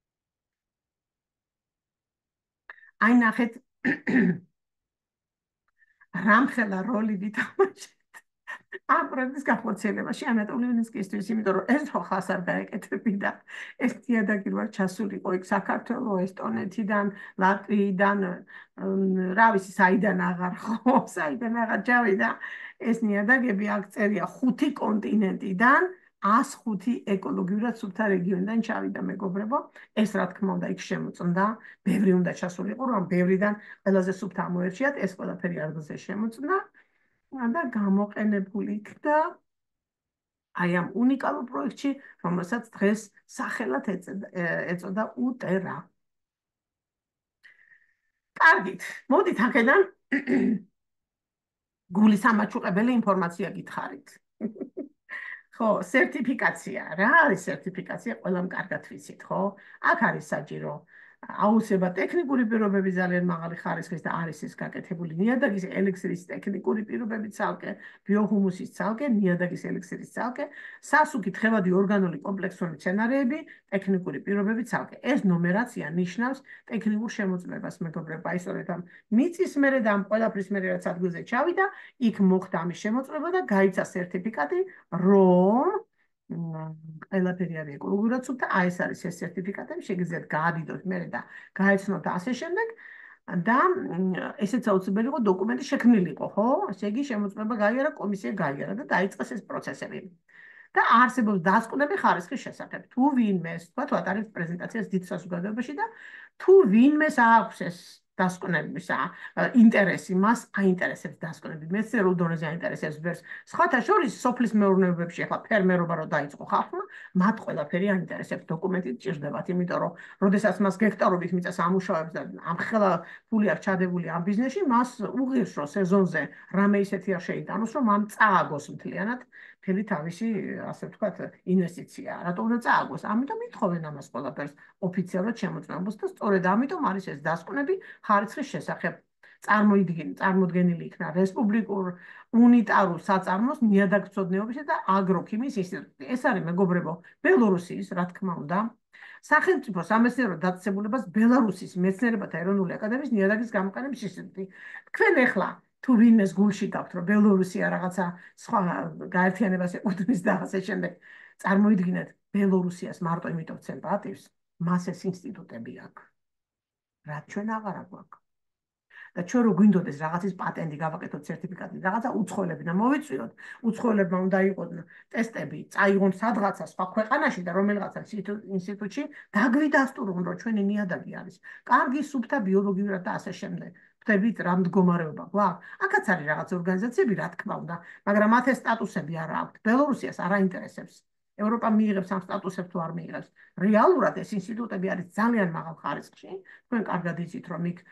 აი ნახეთ რამხელა როლი ვითამაშეთ ამ პროექტის განხორციელებაში ანატოლი იუნისკისთვის, იმიტომ რომ ეს ხო ხალხს არ გაეკეთებინა. ეს ნიადაგი როა ჩასულიყო იქ საქართველოს, ესტონეთიდან, ლატვიიდან, რა ვიცი, საიდან აღარ ხო, საიდან აღარ ჩავიდა. ეს ნიადაგები აქ წერია ხუთი კონტინენტიდან ას ხუთი ეკოლოგიურად სუფთა რეგიონიდან ჩავიდა, მეგობრებო. ეს რა თქმა უნდა იქ შემოწმდა, ბევრი უნდა ჩასულიყო, რომ ბევრიდან ყველაზე სუფთა ამოერჩიათ, ეს ყველაფერი ადგილზე შემოწმდა და გამოყენებული იქნა აი ამ უნიკალურ პროექტში, რომელსაც დღეს სახელად ეწოდა უტერა. კარგით, მოდით აქედან გულის ამაჩუყებელი ინფორმაცია გითხარით. ხო, სერტიფიკაცია. რა არის სერტიფიკაცია? ყველამ კარგად ვიცით, ხო? აქ არის საჭირო აუცილებლად ტექნიკური პირობები ძალიან მაღალი ხარისხის და არის ეს გაკეთებული ნიადაგის ელექსირის ტექნიკური პირობები ცალკე, ბიოჰუმუსის ცალკე, ნიადაგის ელექსირის ცალკე, სასუქი თხევადი ორგანული კომპლექსური მცენარეები, ტექნიკური პირობები ცალკე. ეს ნომერაცია ნიშნავს ტექნიკურ შემოწმებას, მეგობრებო, აი სწორედ ამ მიწის მერე და ამ ყველაფრის მერე რაც ადგილზე ჩავიდა, იქ მოხდა ამის შემოწმება და გაიცა სერტიფიკატი, რომ ყველაფერი არის ეკოლოგიურად სუფთა, აი ეს არის ეს სერტიფიკატები, შეგიძლიათ გაადიდოთ მერე და გაეცნოთ ასე შემდეგ და ესეც აუცილებელი იყო დოკუმენტი შექმნილიყო, ხო? ესე იგი შემოწმება გაიარა, კომისია გაიარა და დაიწყეს ეს პროცესები. და არსებობს დასკვნები ხარისხის შესახებ. თუ ვინმეს, თქვათ, ვატარებთ პრეზენტაციას დიდ საზოგადოებაში და თუ ვინმეს აქვს ეს დასკვნების ინტერესი, მას აინტერესებს დასკვნები. მეცნიერულ დონეზე აინტერესებს ბერს. სხვათა შორის სოფლის მეურნეობებში ახლა ფერმერობა რო დაიწყო ხალხმა, მათ ყველაფერი აინტერესებს, დოკუმენტი ჭირდებათ, იმიტომ რომ როდესაც მას გექტარობით მიწას ამუშავებს და ამხელა ფული აქვს ჩადებული ამ ბიზნესში, მას უღირს რომ სეზონზე რამე ისეთი არ შეიტანოს, რომ ამ წააგოს მთლიანად მთელი თავისი, ასე ვთქვათ, ინვესტიცია. რატო უნდა წააგოს? ამიტომ ითხოვენ ამას ყველაფერს ოფიციალურად შემოწმებას და სწორედ ამიტომ არის ეს დასკვნები ხარისხის შესახებ. წარმოიდგინე, წარმოდგენილი იქნა რესპუბლიკურ უნიტარულ საწარმოს ნიადაგმცოდნეობისა და აგროქიმიის ინსტიტუტი. ეს არის, მეგობრებო, ბელორუსიის, რა თქმა უნდა, სახელმწიფო სამეცნიერო დაწესებულებას ბელარუსის მეცნიერებათა ეროვნული აკადემიის ნიადაგის გამოყენების ინსტიტუტი. თქვენ ახლა თუ ვინმეს გულში გაქვთ, რომ ბელორუსია რაღაცა სხვა გაერთიანებას ეკუთვნის და ასე შემდეგ, წარმოიდგინეთ, ბელორუსიას მარტო იმიტომ ვცემ პატივს, მას ეს ინსტიტუტები აქვს. რაც ჩვენ აღარ გვაქვს. და ჩვენ რო გვინდოდეს რაღაცის პატენტი გავაკეთოთ, სერტიფიკატი, რაღაცა უცხოელები და მოვიწვიოთ, უცხოელებმა უნდა იყონ ტესტები, წაიღონ სადღაცა სხვა ქვეყანაში და რომელიღაცა ინსტიტუტში დაგვიდასტურონ, რომ ჩვენი ნიადაგი არის კარგი, სუფთა, ბიოლოგიურად და ასე შემდეგ. ვთქვით, რა მდგომარეობა გვაქვს? აქაც არის რაღაც ორგანიზაციები, რა თქმა უნდა, მაგრამ მათ ეს სტატუსები არ აქვთ. ბელორუსიას არ აინტერესებს. ევროპა მიიღებს ამ სტატუსებს თუ არ მიიღებს. რეალურად ეს ინსტიტუტები არის ძალიან მაღალ ხარისხში. თქვენ კარგად იცით, რომ იქ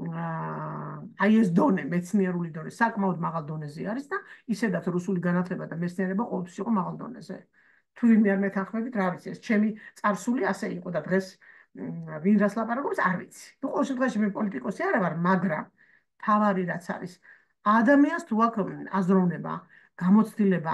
აი ეს დონე, მეცნიერული დონე, საკმაოდ მაღალ დონეზე არის და ისედაც რუსული განათლება და მეცნიერება ყოველთვის იყო მაღალ დონეზე. თუ ვინმე არ მეთანხმებით, რა ვიცი, ეს ჩემი წარსული ასე იყო და დღეს ვინ რას ლაპარაკობს, არ ვიცი. ნუ ყოველ შემთხვევაში მე პოლიტიკოსი არ ვარ, მაგრამ თავარი რაც არის, ადამიანს თუ აქვს აზროვნება, გამოცდილება,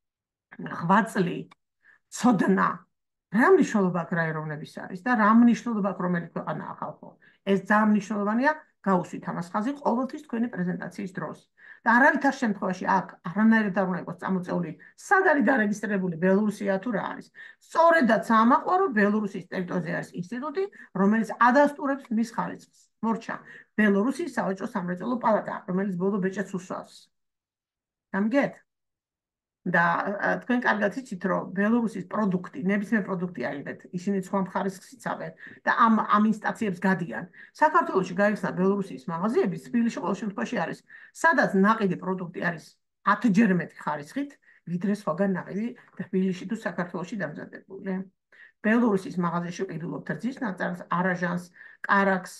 ღვაწლი, ცოდნა, რა მნიშვნელობა აქვს რა ეროვნების არის და რა მნიშვნელობა აქვს რომელი ქვეყანაა ხალხო. ეს ძალიან მნიშვნელოვანია, გაუსვით ამას ხაზი ყოველთვის თქვენი პრეზენტაციის დროს. და არავითარ შემთხვევაში აქ არანაირად არ უნდა იყოს წამოწეული სად არის დარეგისტრირებული ბელორუსია თუ რა არის. სწორედაც ამაყვა, რომ ბელორუსის ტერიტორიაზე არის ინსტიტუტი, რომელიც ადასტურებს მის ხარისხს. მორჩა, ბელორუსის სავაჭრო სამრეწველო პალატა, რომელიც ბოლო ბეჭედს უსვავს. გამიგეთ? და თქვენ კარგად იცით, რომ ბელორუსის პროდუქტი, ნებისმიერ პროდუქტი აიღეთ, ისინი სხვა მხარისხს იცავენ და ამ ამ ინსტანციებს გადიან. საქართველოში გაიხსნა ბელორუსის მაღაზიები, თბილისში ყოველ შემთხვევაში არის, სადაც ნაყიდი პროდუქტი არის ათჯერ მეტი ხარისხით, ვიდრე სხვაგან ნაყიდი თბილისში თუ საქართველოში დამზადებული. ბელორუსის მაღაზიაში ყიდულობთ რძის ნაწარმს, არაჟანს, კარაქს,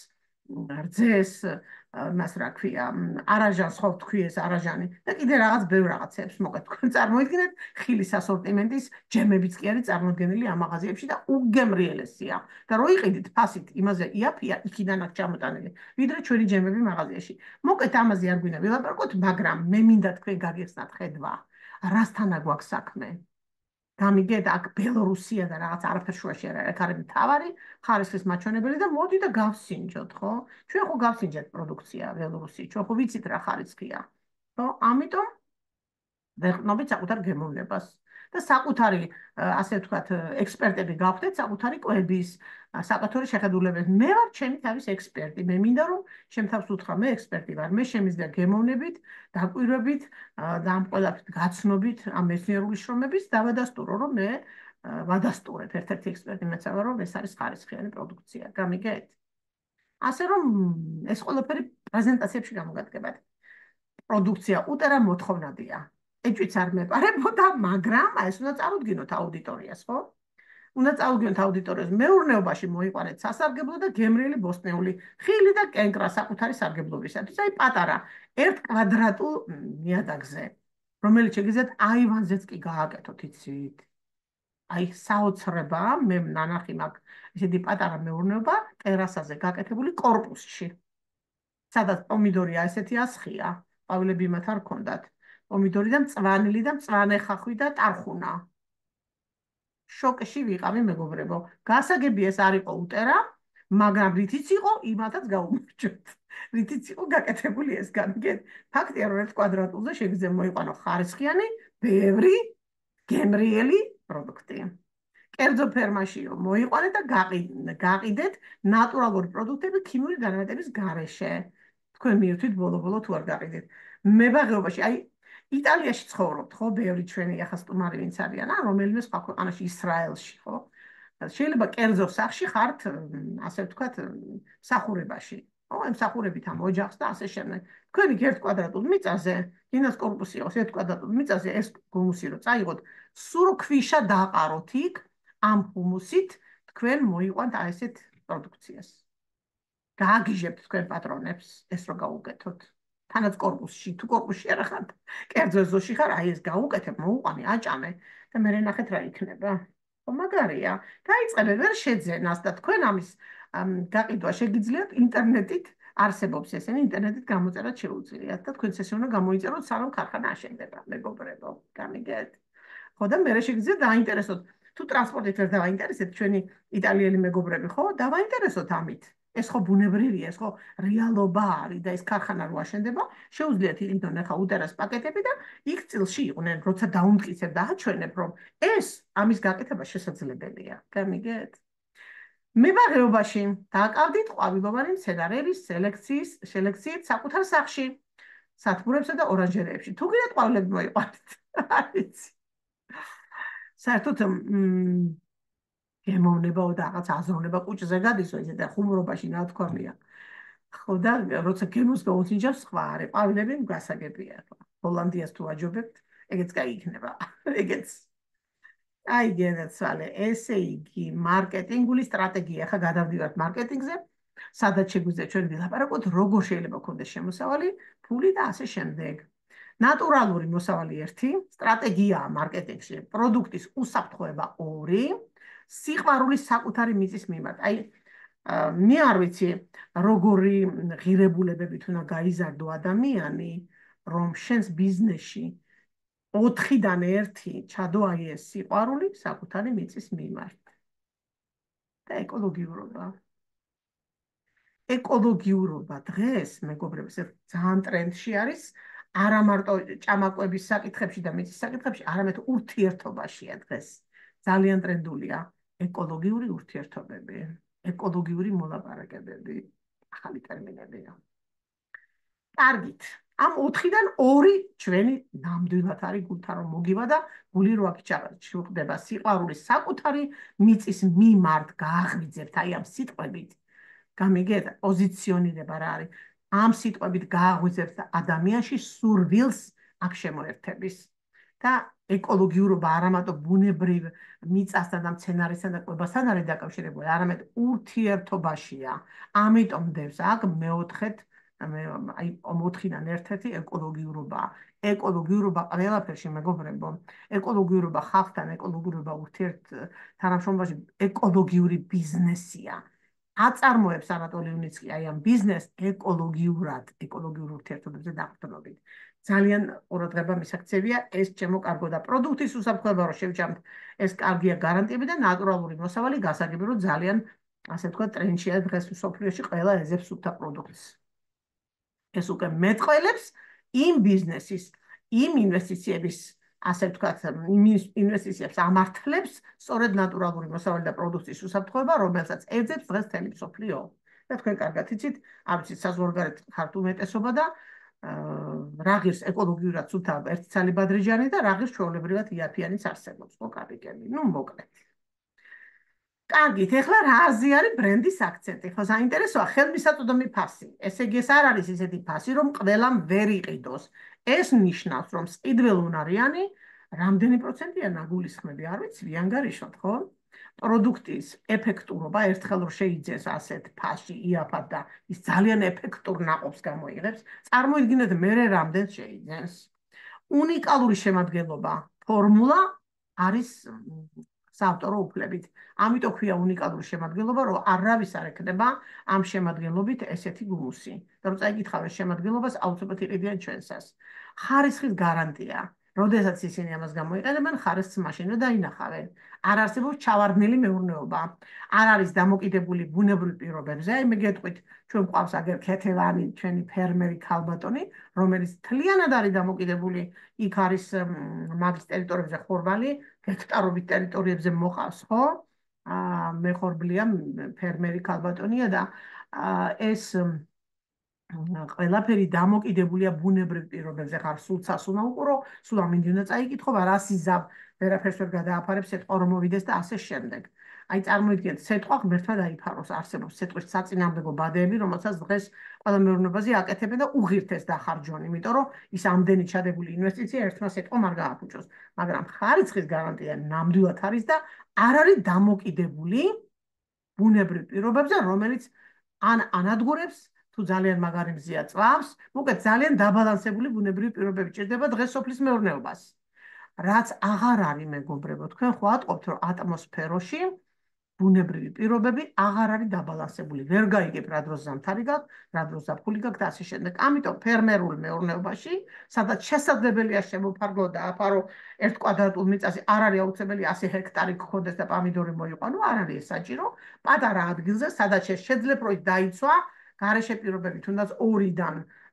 რძეს, მას რა ქვია, არაჟანს, ხო ვთქვი ეს არაჟანი და კიდე რაღაც ბევრ რაღაცებს. მოკლედ, თქვენ წარმოიდგინეთ, ხილის ასორტიმენტის ჯემებიც კი არის წარმოდგენილი ამ მაღაზიებში და უგემრიელესია. და რო იყიდით ფასით, იმაზე იაფია, იქიდან აქ ჩამოტანილი, ვიდრე ჩვენი ჯემები მაღაზიაში. მოკლედ, ამაზე არ გვინდა ვილაპარაკოთ, მაგრამ მე მინდა თქვენ გაგიხსნათ ხედვა, რასთანა გვაქვს საქმე. გამიგეთ, აქ ბელორუსია და რაღაც არაფერ შუაში არ არის, აქ არის მთავარი ხარისხის მაჩვენებელი და მოდი და გავსინჯოთ, ხო? ჩვენ ხო გავსინჯეთ პროდუქცია ბელორუსში, ჩვენ ხო ვიცით რა ხარისხია. ხო? ამიტომ ვეყნობით საკუთარ გემოვნებას და საკუთარი, ასე ვთქვათ, ექსპერტები გავხდეთ, საკუთარი კვების, საკუთარი შეხედულებები. მე ვარ ჩემი თავის ექსპერტი. მე მინდა რომ შემთავს უთხრა, მე ექსპერტი ვარ. მე შემიძლია გემოვნებით, დაკვირვებით და ამ ყველაფრით გაცნობით ამ მეცნიერული შრომების დავადასტურო, რომ მე ვადასტურებ. ერთ-ერთი ექსპერტი მეც ვარ, რომ ეს არის ხარისხიანი პროდუქცია. გამიგეთ? ასე რომ ეს ყველაფერი პრეზენტაციებში გამოგადგებათ. პროდუქცია უტერა მოთხოვნადია. ეჭვიც არ მეპარებოდა, მაგრამ აი ეს უნდა წავუდგინოთ აუდიტორიას, ხო? უნდა წავუდგინოთ აუდიტორიას. მეურნეობაში მოიყვანეთ სასარგებლო და გემრიელი ბოსტნეული ხილი და კენკრა საკუთარი სარგებლობისათვის. აი პატარა ერთ კვადრატულ ნიადაგზე, რომელიც შეგიძლიათ აივანზეც კი გააკეთოთ, იცით? აი საოცრება, მე ნანახი მაქვს ისეთი პატარა მეურნეობა ტერასაზე გაკეთებული კორპუსში, სადაც პომიდორია ესეთი ასხია, ყვავილები მათ არ ჰქონდათ. პომიდორი და მწვანილი და მწვანე ხახვი და ტარხუნა. შოკში ვიყავი მეგობრებო. გასაგებია ეს არ იყო უტერა, მაგრამ რითიც იყო, იმათაც გაუმარჯვეთ. რითიც იყო გაკეთებული ეს გამიგეთ. ფაქტია, რომ ერთ კვადრატულზე შეგიძლია მოიყვანო ხარისხიანი, ბევრი, გემრიელი პროდუქტი. კერძო ფერმაშიო მოიყვანეთ და გაყიდეთ ნატურალური პროდუქტები ქიმიური განმარტების გარეშე. თქვენ მიერთვით ბოლო-ბოლო თუ არ გაყიდეთ. მებაღეობაში, აი იტალიაში ცხოვრობთ, ხო, ბევრი ჩვენი ახლა სტუმარი ვინც არიან, ან რომელიმე სხვა ქვეყანაში, ისრაელში, ხო? შეიძლება კერძო სახში ხართ, ასე ვთქვათ, მსახურებაში. ხო, ემსახურებით ამ ოჯახს და ასე შემდეგ. თქვენი ერთ კვადრატულ მიწაზე, გინდათ კორპუსი იყოს ერთ კვადრატულ მიწაზე, ეს ჰუმუსი რო წაიღოთ, სულ ქვიშა დააყაროთ იქ, ამ ჰუმუსით თქვენ მოიყვანთ აი ესეთ პროდუქციას. გააგიჟებთ თქვენ პატრონებს, ეს რო გაუკეთოთ. თანაც კორპუსში, თუ კორპუსში არ ხართ, კერძო ეზოში ხარ, აი ეს გაუკეთებ, მოუყვანი, აჭამე და მე ნახეთ რა იქნება. ხო, მაგარია. გაიწყებე ვერ შეძენას და თქვენ ამის გაყიდვა შეგიძლიათ ინტერნეტით, არსებობს ესენი, ინტერნეტით გამოწერად შეუძლიათ და თქვენ ეს უნდა გამოიწეროთ, სანამ ქარხანა აშენდება, მეგობრებო. გამიგეთ? ხო და მე შეგიძლიათ დაინტერესოთ. თუ ტრანსპორტით ვერ დავაინტერესეთ, ჩვენი იტალიელი მეგობრები, ხო, დავაინტერესოთ ამით. ეს ხო ბუნებრივია, ეს ხო რეალობა არის და ეს ქარხანა რო აშენდება, შეუძლიათ იყიდონ ახლა უტერას პაკეტები და იქ წილში იყვნენ, როცა დაუმტკიცებ და აჩვენებ, რომ ეს ამის გაკეთება შესაძლებელია. გამიგეთ? მებაღეობაში დააკავდით ყვავილოვანი მცენარეების სელექციის სელექციით საკუთარ სახლში, სათბურებსა და ორანჟერეებში. თუ გინდათ ყვავილები მოიყვანეთ. არიცი. საერთოდ გემოვნება და რაღაც აზროვნება კუჭზე გადისო ისე და ხუმრობაში ნათქვამია. ხო და როცა გემოს გაუცინჯავს სხვა არის, ყვავილები გასაგებია. ჰოლანდიას თუ აჯობებთ, ეგეც გაიქნება. ეგეც. აი გენაცვალე, ესე იგი, მარკეტინგული სტრატეგია, ხა გადავდივართ მარკეტინგზე, სადაც შეგვიძლია ჩვენ ვილაპარაკოთ, როგორ შეიძლება გქონდეს შემოსავალი, ფული და ასე შემდეგ. ნატურალური მოსავალი ერთი, სტრატეგიაა მარკეტინგში, პროდუქტის უსაფრთხოება ორი, სიყვარული საკუთარი მიწის მიმართ. აი, მე არ ვიცი, როგორი ღირებულებებით უნდა გაიზარდო ადამიანი, რომ შენს ბიზნესში ოთხიდან ერთი ჩადო აი ეს სიყვარული საკუთარი მიწის მიმართ. და ეკოლოგიურობა. ეკოლოგიურობა დღეს, მეგობრებო, ეს ძალიან ტრენდში არის. არა მარტო ჭამაკვების საკითხებში და მიწის საკითხებში, არამედ ურთიერთობაშია დღეს. ძალიან ტრენდულია ეკოლოგიური ურთიერთობები, ეკოლოგიური მოლაპარაკებები, ახალი ტერმინებია. კარგით, ამ ოთხიდან ორი ჩვენი ნამდვილად არის გულთან რომ მოგივა და გული რო აქ სიყვარული საკუთარი მიწის მიმართ გააღვიძებთ აი ამ სიტყვებით. გამიგეთ, პოზიციონირება რა არის? ამ სიტყვებით გააღვიძებთ და ადამიანში სურვილს აქ შემოერთების და ეკოლოგიურობა არა მარტო ბუნებრივ მიწასთან და მცენარესთან და კვებასთან არის დაკავშირებული, არამედ ურთიერთობაშია. ამიტომ დევს აქ მეოთხედ აი ოთხიდან ერთ-ერთი ეკოლოგიურობა. ეკოლოგიურობა ყველაფერში მეგობრებო, ეკოლოგიურობა ხალხთან, ეკოლოგიურობა ურთიერთ თანამშრომლობაში, ეკოლოგიური ბიზნესია. აწარმოებს ანატოლი უნიცკი აი ამ ბიზნეს ეკოლოგიურად, ეკოლოგიურ ურთიერთობებზე დაყრდნობით. ძალიან ყურადღება მისაქცევია ეს ჩემო კარგო და პროდუქტის უსაფრთხოება რო შევჭამთ, ეს კარგია გარანტიები და ნატურალური მოსავალი გასაგები რომ ძალიან ასე ვთქვათ ტრენდშია დღეს მსოფლიოში ყველა ეზებს სუფთა პროდუქტს. ეს უკვე მეტყველებს იმ ბიზნესის, იმ ინვესტიციების ასე ვთქვათ, ინვესტიციებს ამართლებს სწორედ ნატურალური მოსავალი და პროდუქტის უსაფრთხოება, რომელსაც ეძებს დღეს მთელი მსოფლიო. და თქვენ კარგად იცით, არ ვიცით საზღვარგარეთ ხართ უმეტესობა და რა ღირს ეკოლოგიურად სუფთა ერთი ცალი ბადრიჯანი და რა ღირს ჩვეულებრივად იაფიანიც არსებობს, ხო კაპიკები. ნუ მოკლედ. კარგით, ეხლა რა აზრი არის ბრენდის აქცენტი? ხო, საინტერესოა, ხელმისაწვდომი ფასი. ესე იგი, ეს არ არის ისეთი ფასი, რომ ყველამ ვერ იყიდოს. ეს ნიშნავს, რომ სყიდველუნარიანი რამდენი პროცენტია ნაგულისხმები, არ ვიცი, ვიანგარიშოთ, ხო? პროდუქტის ეფექტურობა ერთხელ რომ შეიძენს ასეთ ფასში იაფად და ის ძალიან ეფექტურ ნაყოფს გამოიღებს, წარმოიდგინეთ მერე რამდენს შეიძენს. უნიკალური შემადგენლობა ფორმულა არის საავტორო უფლებით. ამიტომ ქვია უნიკალური შემადგენლობა, რომ არავის არ ექნება ამ შემადგენლობით ესეთი გუმუსი. და რომ წაიკითხავ ეს შემადგენლობას, აუცილებლად იყიდიან ჩვენსას. ხარისხის გარანტია. როდესაც ისინი ამას გამოიყენებენ, ხარისხს მაშინვე დაინახავენ. არ არსებობს ჩავარდნილი მეურნეობა. არ არის დამოკიდებული ბუნებრივ პირობებზე. აი მე გეტყვით, ჩვენ გვყავს აგერ ქეთევანი, ჩვენი ფერმერი ქალბატონი, რომელიც მთლიანად არის დამოკიდებული, იქ არის მაგის ტერიტორიებზე ხორბალი, ჰექტარობით ტერიტორიებზე მოყავს, ხო? აა მეხორბლია ფერმერი ქალბატონია და ეს ყველაფერი დამოკიდებულია ბუნებრივ პირობებზე. ხარ სულ ცას უნდა უყურო, სულ ამინდი უნდა წაიკითხო, რა სიზავ, ვერაფერს ვერ გადააფარებს, სიტყვა რომ მოვიდეს და ასე შემდეგ. აი წარმოიდგინეთ, სიტყვა ღმერთმა დაიფაროს, არსებობს სიტყვის საწინააღმდეგო ბადეები, რომელსაც დღეს ყველა მეურნეობაზე აკეთებენ და უღირთეს დახარჯონ, იმიტომ რომ ის ამდენი ჩადებული ინვესტიცია ერთმა სიტყვამ არ გააფუჭოს. მაგრამ ხარისხის გარანტია ნამდვილად არის და არ არის დამოკიდებული ბუნებრივ პირობებზე, რომელიც ან ანადგურებს თუ ძალიან მაგარი მზია წვავს, მოკლედ ძალიან დაბალანსებული ბუნებრივი პირობები ჭირდება დღეს სოფლის მეურნეობას. რაც აღარ არის, მეგობრებო, თქვენ ხო ატყობთ, რომ ატმოსფეროში ბუნებრივი პირობები აღარ არის დაბალანსებული. ვერ გაიგებ რა დროს ზამთარი გაქვს, რა დროს ზაფხული გაქვს და ასე შემდეგ. ამიტომ ფერმერულ მეურნეობაში, სადაც შესაძლებელია შემოფარგლო და აფარო ერთ კვადრატულ მიწაზე არ არის აუცილებელი ასი ჰექტარი გქონდეს და პამიდორი მოიყვანო, არ არის ეს საჭირო. პატარა ადგილზე, სადაც შეიძლება რომ დაიცვა გარეშე პირობები, თუნდაც ორიდან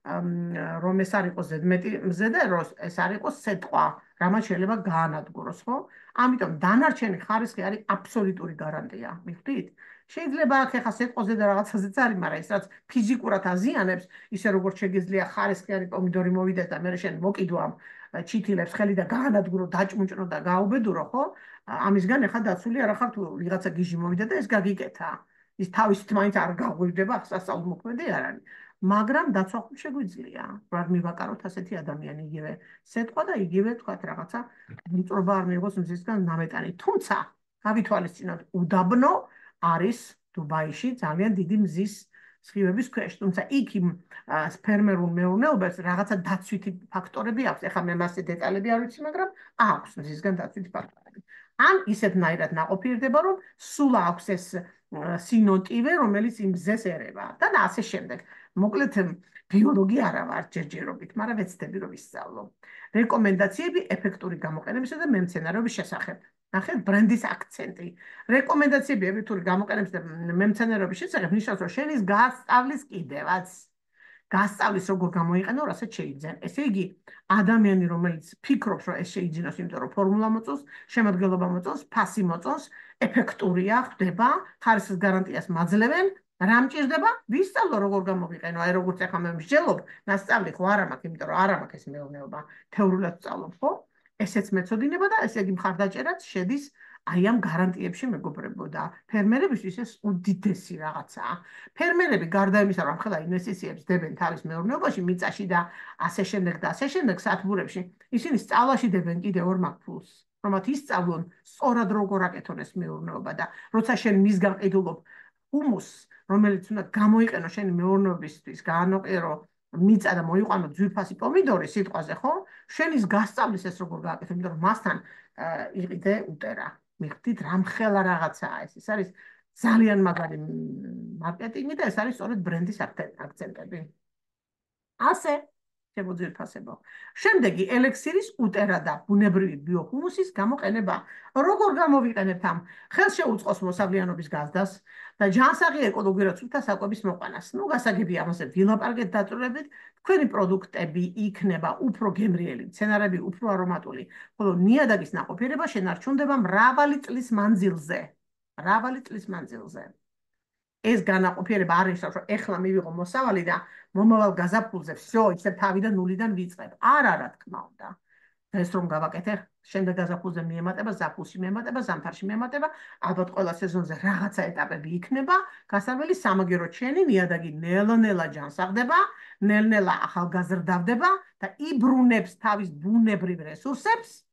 რომ ეს არ იყოს ზედმეტი მზე და რომ ეს არ იყოს სიტყვა, რამაც შეიძლება გაანადგუროს, ხო? ამიტომ დანარჩენი ხარისხი არის აბსოლუტური გარანტია, მიხვდით? შეიძლება აქ ახლა სიტყვაზე და რაღაცაზეც არის, მაგრამ ეს რაც ფიზიკურად აზიანებს, ისე როგორც შეგიძლია ხარისხი არის პომიდორი მოვიდეს და მე შენ მოკიდო ამ ჩითილებს ხელი და გაანადგურო, დაჭმუჭნო და გაუბედურო, ხო? ამისგან ახლა დაცული არ ახარ თუ ვიღაცა გიჟი მოვიდა და ეს გაგიკეთა. ის თავისით მაინც არ გაღვივდება, აღსასწაულო მოქმედი არ არის. მაგრამ დაცვახული შეგვიძლია, რომ მივაკაროთ ასეთი ადამიანი იგივე სიტყვა და იგივე თქვათ რაღაცა მიწრობა არ მიიღოს მზისგან ნამეტანი. თუმცა, გავითვალისწინოთ, უდაბნო არის დუბაიში ძალიან დიდი მზის სხივების ქვეშ. თუმცა იქ იმ ფერმერულ მეურნეობას რაღაცა დაცვითი ფაქტორები აქვს. ეხლა მე მასე დეტალები არ ვიცი, მაგრამ აქვს მზისგან დაცვითი ფაქტორები. ან ისეთნაირად ნაყოფიერდება, რომ სულ აქვს ეს სინოტივე, რომელიც იმ მზეს ერევა და ასე შემდეგ. მოკლედ ბიოლოგია არა ვარ ჯერჯერობით, მაგრამ ვეცდები რომ ვისწავლო. რეკომენდაციები ეფექტური გამოყენებისა და მემცენარეობის შესახებ. ნახეთ, ბრენდის აქცენტი. რეკომენდაციები ეფექტური გამოყენების და მემცენარეობის შესახებ ნიშნავს, რომ შენის გასწავლის კიდევაც. გასწავლის როგორ გამოიყენო, რასაც შეიძენ. ესე იგი, ადამიანი, რომელიც ფიქრობს, რომ ეს შეიძინოს, იმიტომ რომ ფორმულა მოწონს, შემადგენლობა მოწონს, ფასი მოწონს, ეფექტურია, ხდება, ხარისხის გარანტიას მაძლევენ, რა მჭირდება? ვისწავლო როგორ გამოვიყენო, აი როგორც ახლა მე მსჯელობ, მასწავლი ხო არ მაქვს, იმიტომ რომ არ მაქვს ეს მეურნეობა, თეორიულად ვსწავლობ, ხო? ესეც მეცოდინება და ესე იგი მხარდაჭერაც შედის აი ამ გარანტიებში, მეგობრებო და ფერმერებისთვის ეს უდიდესი რაღაცაა. ფერმერები გარდა იმისა, რომ ხელა ინვესტიციებს დებენ თავის მეურნეობაში, მიწაში და ასე შემდეგ და ასე შემდეგ სათბურებში, ისინი სწავლაში დებენ კიდე ორ მაგ ფულს, რომ მათ ისწავლონ სწორად როგორ აკეთონ ეს მეურნეობა და როცა შენ მის გაყიდულობ ჰუმუსს, რომელიც უნდა გამოიყენო შენი მეურნეობისთვის, გაანოყირო მიწა და მოიყვანო ძვირფასი პომიდორი სიტყვაზე, ხო? შენის გასწავლის ეს როგორ გააკეთო, იმიტომ რომ მასთან იყიდე უტერა. მიხვდით, რამხელა რაღაცაა ეს. ეს არის ძალიან მაგარი მარკეტინგი და ეს არის სწორედ ბრენდის აქცენტები. ასე შემოძვირფასებო. შემდეგი ელექსირის უტერა და ბუნებრივი ბიოჰუმუსის გამოყენება. როგორ გამოვიყენებთ ამ ხელს შეუწყოს მოსავლიანობის გაზდას და ჯანსაღი ეკოლოგიურად სუფთა საკვების მოყვანას. ნუ გასაგებია ამაზე ვილაპარაკეთ დაწვრილებით, თქვენი პროდუქტები იქნება უფრო გემრიელი, მცენარეები უფრო არომატული, ხოლო ნიადაგის ნაყოფიერება შენარჩუნდება მრავალი წლის მანძილზე. მრავალი წლის მანძილზე. ეს განაყოფიერება არ ნიშნავს, რომ ეხლა მივიღო მოსავალი და მომავალ გაზაფხულზე всё, ისე თავიდან ნულიდან ვიწყებ. არ არა, თქმა უნდა. ეს რომ გავაკეთე, შემდეგ გაზაფხულზე მიემატება, ზაფხულში მიემატება, ზამთარში მიემატება, ალბათ ყველა სეზონზე რაღაცა ეტაპები იქნება, გასავალი სამაგერო ჩენი ნიადაგი ნელა-ნელა ჯანსაღდება, ნელ-ნელა ახალგაზრდავდება და იბრუნებს თავის ბუნებრივ რესურსებს,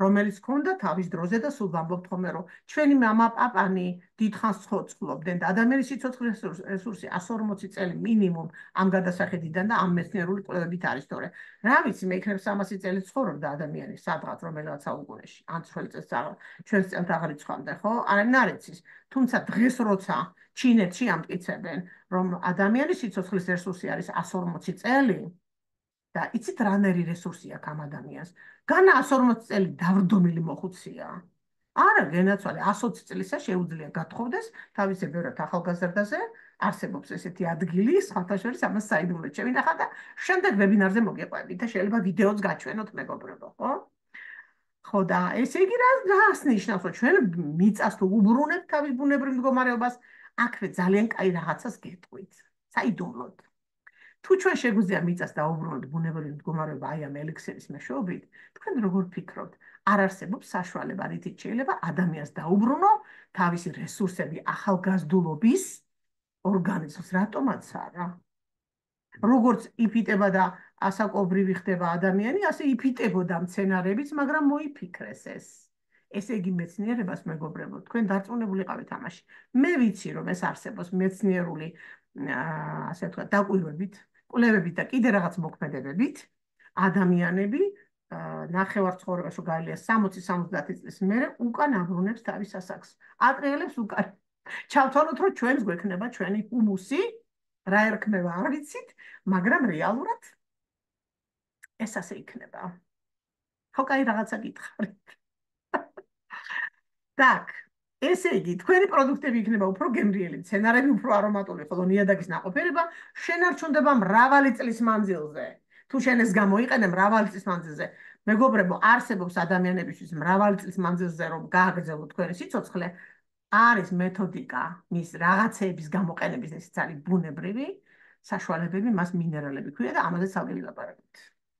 რომელიც ჰქონდა თავის დროზე და სულ ვამბობთ ხოლმე, რომ ჩვენი მამა პაპანი დიდხანს ცოცხლობდნენ და ადამიანის სიცოცხლის რესურსი εκατს ორმოცი წელი მინიმუმ ამ გადასახედიდან და ამ მეცნიერული კვლევებით არის თორე. რა ვიცი, მე იქნებ სამასი წელი ცხოვრობდა ადამიანი სადღაც რომელიღაც საუკუნეში, ან ჩვენს წელს ჩვენს წელს აღარ იცხვამდე, ხო? არავინ არ იცის. თუმცა დღეს როცა ჩინეთში ამტკიცებენ, რომ ადამიანის სიცოცხლის რესურსი არის εκατს ორმოცი წელი და იცით რანერი რესურსი აქვს ამ ადამიანს? განა εκατს ორმოცი წელი დავრდომილი მოხუცია. არა, გენაცვალე εκას ოცი წლისა შეუძლია გათხოვდეს თავის ბევრად ახალგაზრდაზე, არსებობს ესეთი ადგილი, სხვათა შორის ამას საიდუმლოდ შევინახავ და შემდეგ ვებინარზე მოგეყვებით და შეიძლება ვიდეოც გაჩვენოთ მეგობრებო, ხო? ხო და ესე იგი რას ნიშნავს, რომ ჩვენ მიწას თუ უბრუნებთ თავის ბუნებრივ მდგომარეობას, აქვე ძალიან კაი რაღაცას გეტყვით. საიდუმლოდ. თუ ჩვენ შეგვიძლია მიწას დაუბრუნოთ ბუნებრივ მდგომარეობა აი ამ ელექსირის მეშვეობით, თქვენ როგორ ფიქრობთ? არ არსებობს საშუალება, რითიც შეიძლება ადამიანს დაუბრუნო თავისი რესურსები ახალგაზრდულობის ორგანიზმს, რატომაც არა? როგორც იფიტება და ასაკობრივი ხდება ადამიანი, ასე იფიტებოდა მცენარეებიც, მაგრამ მოიფიქრეს ეს. ესე იგი მეცნიერებას მეგობრებო, თქვენ დარწმუნებული ყავით ამაში. მე ვიცი, რომ ეს არსებობს მეცნიერული, ასე ვთქვათ, დაკვირვებით, კვლევებით და კიდე რაღაც მოქმედებებით, ადამიანები ნახევარ ცხოვრებას რო გაელია სამოცი სამოცდაათი წლის მერე უკან აბრუნებს თავის ასაკს. ატრიალებს უკან. ჩავთვალოთ, რომ ჩვენს გვექნება ჩვენი ჰუმუსი, რა ერქმევა არ ვიცით, მაგრამ რეალურად ეს ასე იქნება. ხო, კაი რაღაცა გითხარით. так, ესე იგი, თქვენი პროდუქტები იქნება უფრო გემრიელი, მცენარეები უფრო არომატული, ხოლო ნიადაგის ნაყოფიერება შენარჩუნდება მრავალი წლის მანძილზე. თუ შენ ეს გამოიყენე მრავალი წლის მანძილზე, მეგობრებო, არსებობს ადამიანებისთვის მრავალი წლის მანძილზე რომ გააგრძელოთ თქვენი სიცოცხლე, არის მეთოდიკა მის რაღაცეების გამოყენების, ესეც არის ბუნებრივი საშუალებები, მას მინერალები ქვია და ამაზე სავგელი ლაპარაკობთ.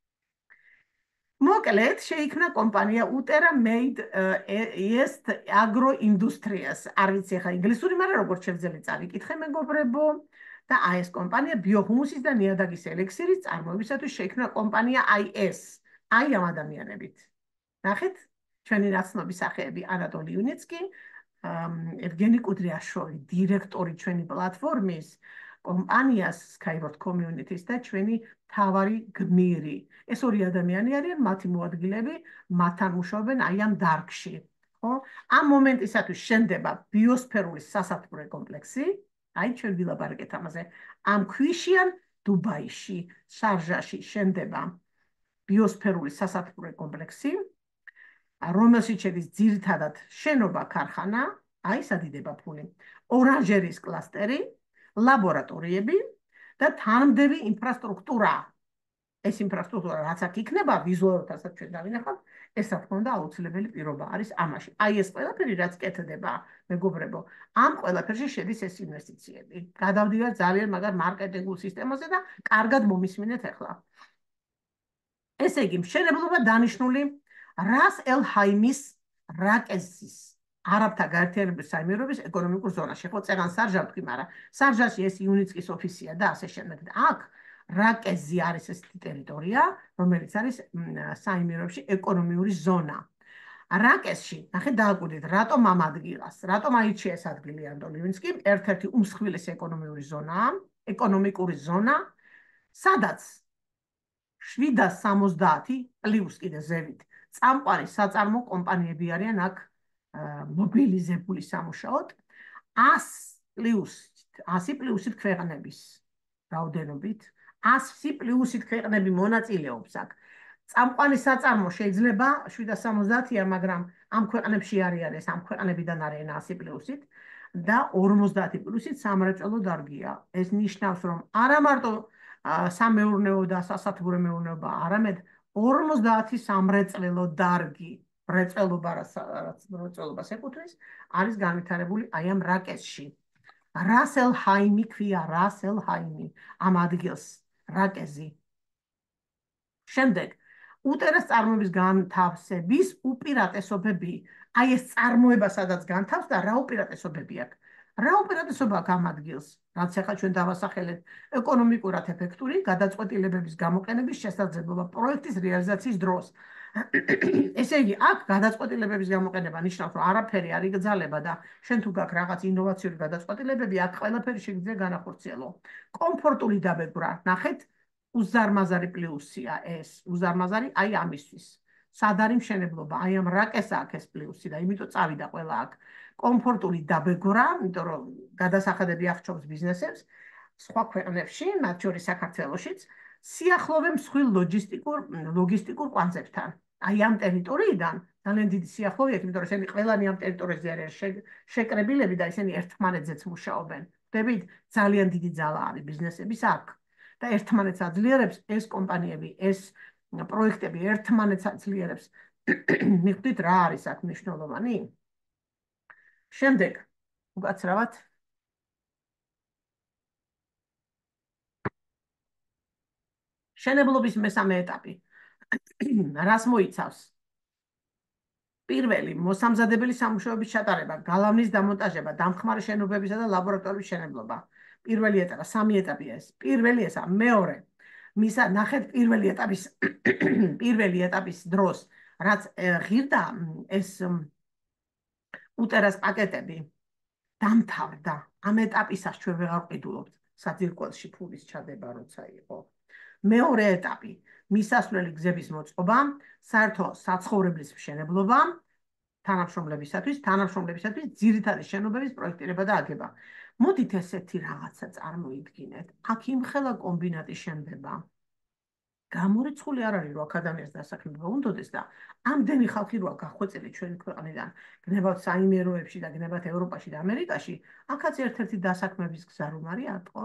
მოკლედ, შეიქმნა კომპანია Utera Made East Agro Industries. არ ვიცი ახლა ინგლისური, მაგრამ როგორც შევძელი წავიკითხე მეგობრებო, და აი ეს კომპანია ბიოჰუმუსის და ნიადაგის ელექსირის წარმოებისათვის შეიქმნა კომპანია აი ეს. აი ამ ადამიანებით. ნახეთ, ჩვენი ნაცნობი სახეები ანატოლი იუნიცკი, ევგენი კუდრიაშოვი, დირექტორი ჩვენი პლატფორმის, კომპანიას Skyward Community-ს და ჩვენი თავარი გმირი. ეს ორი ადამიანი არიან, მათი მოადგილეები, მათთან მუშაობენ აი ამ დარგში. ხო? ამ მომენტისათვის შენდება ბიოსფერული სასათბურე კომპლექსი. აი ჩვენ ვილაპარაკეთ ამაზე. ამ ქვიშიან დუბაიში, შარჟაში შენდება ბიოსფერული სასათბურე კომპლექსი, რომელშიც შედის ძირითადად შენობა ქარხანა, აი სადიდება ფული, ორანჟერიის კლასტერი, ლაბორატორიები და თანმდევი ინფრასტრუქტურა. ეს ინფრასტრუქტურა რაც აქ იქნება, ვიზუალურად რასაც ჩვენ დავინახავთ, ეს რა თქმა უნდა აუცილებელი პირობა არის ამაში. აი ეს ყველაფერი რაც კეთდება, მეგობრებო, ამ ყველაფერში შედის ეს ინვესტიციები. გადავდივართ ძალიან მაგარ მარკეტინგულ სისტემაზე და კარგად მომისმინეთ ახლა. ესე იგი, მშენებლობა დანიშნული რას ელ ჰაიმის რაკეზის არაბთა გაერთიანების საიმიერობის ეკონომიკურ ზონაში. ხო, წეგან სარჟა ვთქვი, მაგრამ სარჟაში ეს იუნიცკის ოფისია და ასე შემდეგ. აქ რაკეზი არის ეს ტერიტორია, რომელიც არის საიმიეროში ეკონომიური ზონა. რაკეზში, ნახეთ დააკვირდით, რატომ ამ ადგილას, რატომ აირჩია ეს ადგილი ანატოლი იუნიცკიმ, ერთ-ერთი უმსხვილესი ეკონომიური ზონაა, ეკონომიკური ზონა, სადაც შვიდას სამოცდაათი პლუს კიდე ზევით წამყვანი საწარმო კომპანიები არიან აქ მობილიზებული სამუშაოდ, ასი პლუსით ქვეყნების რაოდენობით, ასი პლუსით ქვეყნები მონაწილეობს აქ. წამყვანი საწარმო შეიძლება შვიდას სამოცდაათია, მაგრამ ამ ქვეყნებში არის ამ ქვეყნებიდან არიან ასი პლუსით და ორმოცდაათი პლუსით სამრეწველო დარგია. ეს ნიშნავს, რომ არა მარტო სამეურნეო და სასათბურე მეურნეობა, არამედ ორმოცდაათი სამრეწველო დარგი, მრეწველობა რაც მრეწველობას ეკუთვნის, არის განვითარებული აი ამ რაკეზში. რას ელ ჰაიმი ქვია, რას ელ ჰაიმი ამ ადგილს, რაკეზი. შემდეგ, უტერას წარმოების განთავსების უპირატესობები. აი ეს წარმოება სადაც განთავს და რა უპირატესობები აქვს. რა უპირატესობა აქვს ამ ადგილს, რაც ახლა ჩვენ დავასახელეთ, ეკონომიკურად ეფექტური გადაწყვეტილებების გამოყენების შესაძლებლობა პროექტის რეალიზაციის დროს. ესე იგი, აქ გადაწყვეტილებების გამოყენება ნიშნავს, რომ არაფერი არ იგრძალება და შენ თუ გაქვს რაღაც ინოვაციური გადაწყვეტილებები, აქ ყველაფერი შეგიძლია განახორციელო. კომფორტული დაბეჭდა, ნახეთ, უზარმაზარი პლუსია ეს, უზარმაზარი აი ამისთვის. სად არის მშენებლობა? აი ამ რაკესა აქ ეს პლუსი და იმიტომ წავიდა ყველა აქ. კომფორტული დაბეჭდა, იმიტომ რომ გადასახადები აღჭობს ბიზნესებს სხვა ქვეყნებში, მათ შორის საქართველოშიც, სიახლოვე მსხვილ ლოჯისტიკურ ლოგისტიკურ კვანძებთან. აი ამ ტერიტორიიდან ძალიან დიდი სიახლოვე აქვს, იმიტომ რომ ესენი ყველანი ამ ტერიტორიაზე არის შეკრებილები და ესენი ერთმანეთზეც მუშაობენ. ხდებით, ძალიან დიდი ძალა არის ბიზნესების აქ და ერთმანეთს აძლიერებს ეს კომპანიები, ეს პროექტები ერთმანეთს აძლიერებს. მიხვდით რა არის აქ მნიშვნელოვანი? შემდეგ, უკაცრავად შენებლობის მესამე ეტაპი. რას მოიცავს? პირველი, მოსამზადებელი სამუშაოების ჩატარება, გალავნის დამონტაჟება, დამხმარე შენობებისა და ლაბორატორიის შენებლობა. პირველი ეტაპი, სამი ეტაპია ეს. პირველი ესა, მეორე. მისა ნახეთ პირველი ეტაპის პირველი ეტაპის დროს, რაც ღირდა ეს უტერას პაკეტები დამთავრდა. ამ ეტაპისას ჩვენ ვეღარ ვყიდულობთ საძირკველში ფულის ჩადება როცა იყო. მეორე ეტაპი, მისასვლელი გზების მოწყობა, საერთო საცხოვრებლის მშენებლობა, თანამშრომლებისათვის, თანამშრომლებისათვის ძირითადი შენობების პროექტირება და აგება. მოდით ესეთი რაღაცა წარმოიდგინეთ. აქ იმხელა კომბინატი შენდება. გამორიცხული არ არის, რომ აქადამიას დასაქმება უნდოდეს და ამდენი ხალხი როა გახვეწილი ჩვენი ქვეყნიდან, გნებავთ საიმიეროებში და გნებავთ ევროპაში და ამერიკაში, აქაც ერთ-ერთი დასაქმების გზა რომ არის ატყო.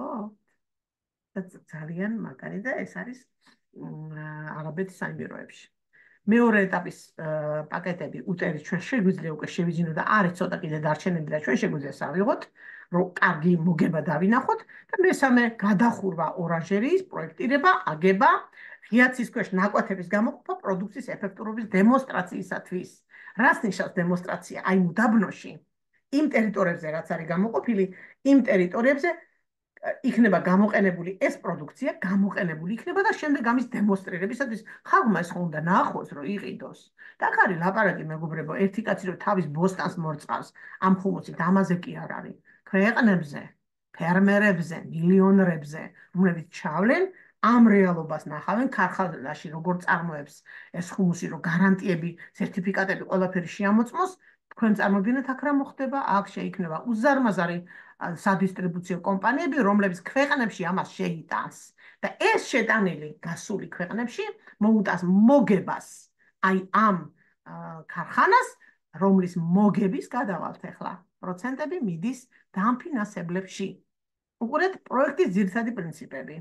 ძალიან მაგარი და ეს არის არაბეთის საიმიეროებში. მეორე ეტაპის პაკეტები უტერის ჩვენ შეგვიძლია უკვე შევიძინოთ და არის ცოტა კიდე დარჩენილი და ჩვენ შეგვიძლია ავიღოთ, რომ კარგი მოგება დავინახოთ და მესამე გადახურვა ორანჟერიის პროექტირება, აგება, ღია ცის ქვეშ ნაკვეთების გამოყოფა პროდუქციის ეფექტურობის დემონსტრაციისათვის. რას ნიშნავს დემონსტრაცია? აი უდაბნოში იმ ტერიტორიებზე რაც არის გამოყოფილი, იმ ტერიტორიებზე იქნება გამოყენებული ეს პროდუქცია, გამოყენებული იქნება და შემდეგ ამის დემონსტრირებისათვის ხალხმა ეს უნდა ნახოს, რომ იყიდოს. და აქ არის ლაპარაკი, მეგობრებო, ერთი კაცი რომ თავის ბოსტანს მორწყავს ამ ხუმუცით, ამაზე კი არ არის. ქვეყნებზე, ფერმერებზე, მილიონერებზე, რომლებიც ჩავლენ, ამ რეალობას ნახავენ ქარხანაში, როგორ წარმოებს ეს ხუმუსი, რომ გარანტიები, სერტიფიკატები ყველაფერი შეამოწმოს, თქვენ წარმოგიდგენთ აქ რა მოხდება, აქ შეიქმნება უზარმაზარი სადისტრიბუციო კომპანიები, რომლებიც ქვეყნებში ამას შეიტანს და ეს შეტანილი გასული ქვეყნებში მოუტანს მოგებას აი ამ ქარხანას, რომლის მოგების გადავალთ ახლა პროცენტები მიდის დამფინანსებლებში. უყურეთ პროექტის ძირითადი პრინციპები.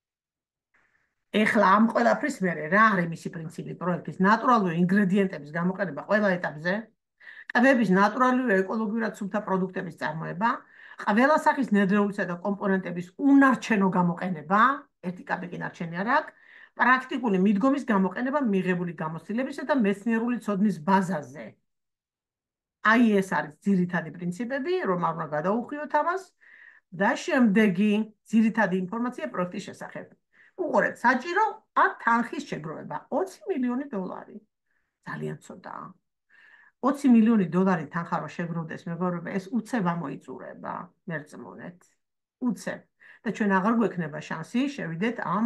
ეხლა ამ ყველაფრის მერე რა არის მისი პრინციპი პროექტის? ნატურალური ინგრედიენტების გამოყენება ყველა ეტაპზე, ყბების ნატურალური ეკოლოგიურად სუფთა პროდუქტების წარმოება, ყველა სახის ნედრეულისა და კომპონენტების უნარჩენო გამოყენება, ერთი კაპიკი ნარჩენი არ აქვს, პრაქტიკული მიდგომის გამოყენება მიღებული გამოცდილებისა და მეცნიერული ცოდნის ბაზაზე. აი ეს არის ძირითადი პრინციპები, რომ არ უნდა გადაუხვიოთ ამას და შემდეგი ძირითადი ინფორმაცია პროექტის შესახებ. უყურეთ, საჭირო აქ თანხის შეგროვება ოცი მილიონი დოლარი. ძალიან ცოტაა. ოცი მილიონი დოლარი თანხა რო შეგროვდეს, მეგობრებო, ეს უცებ ამოიწურება, მერწმუნეთ. უცებ. და ჩვენ აღარ გვექნება შანსი შევიდეთ ამ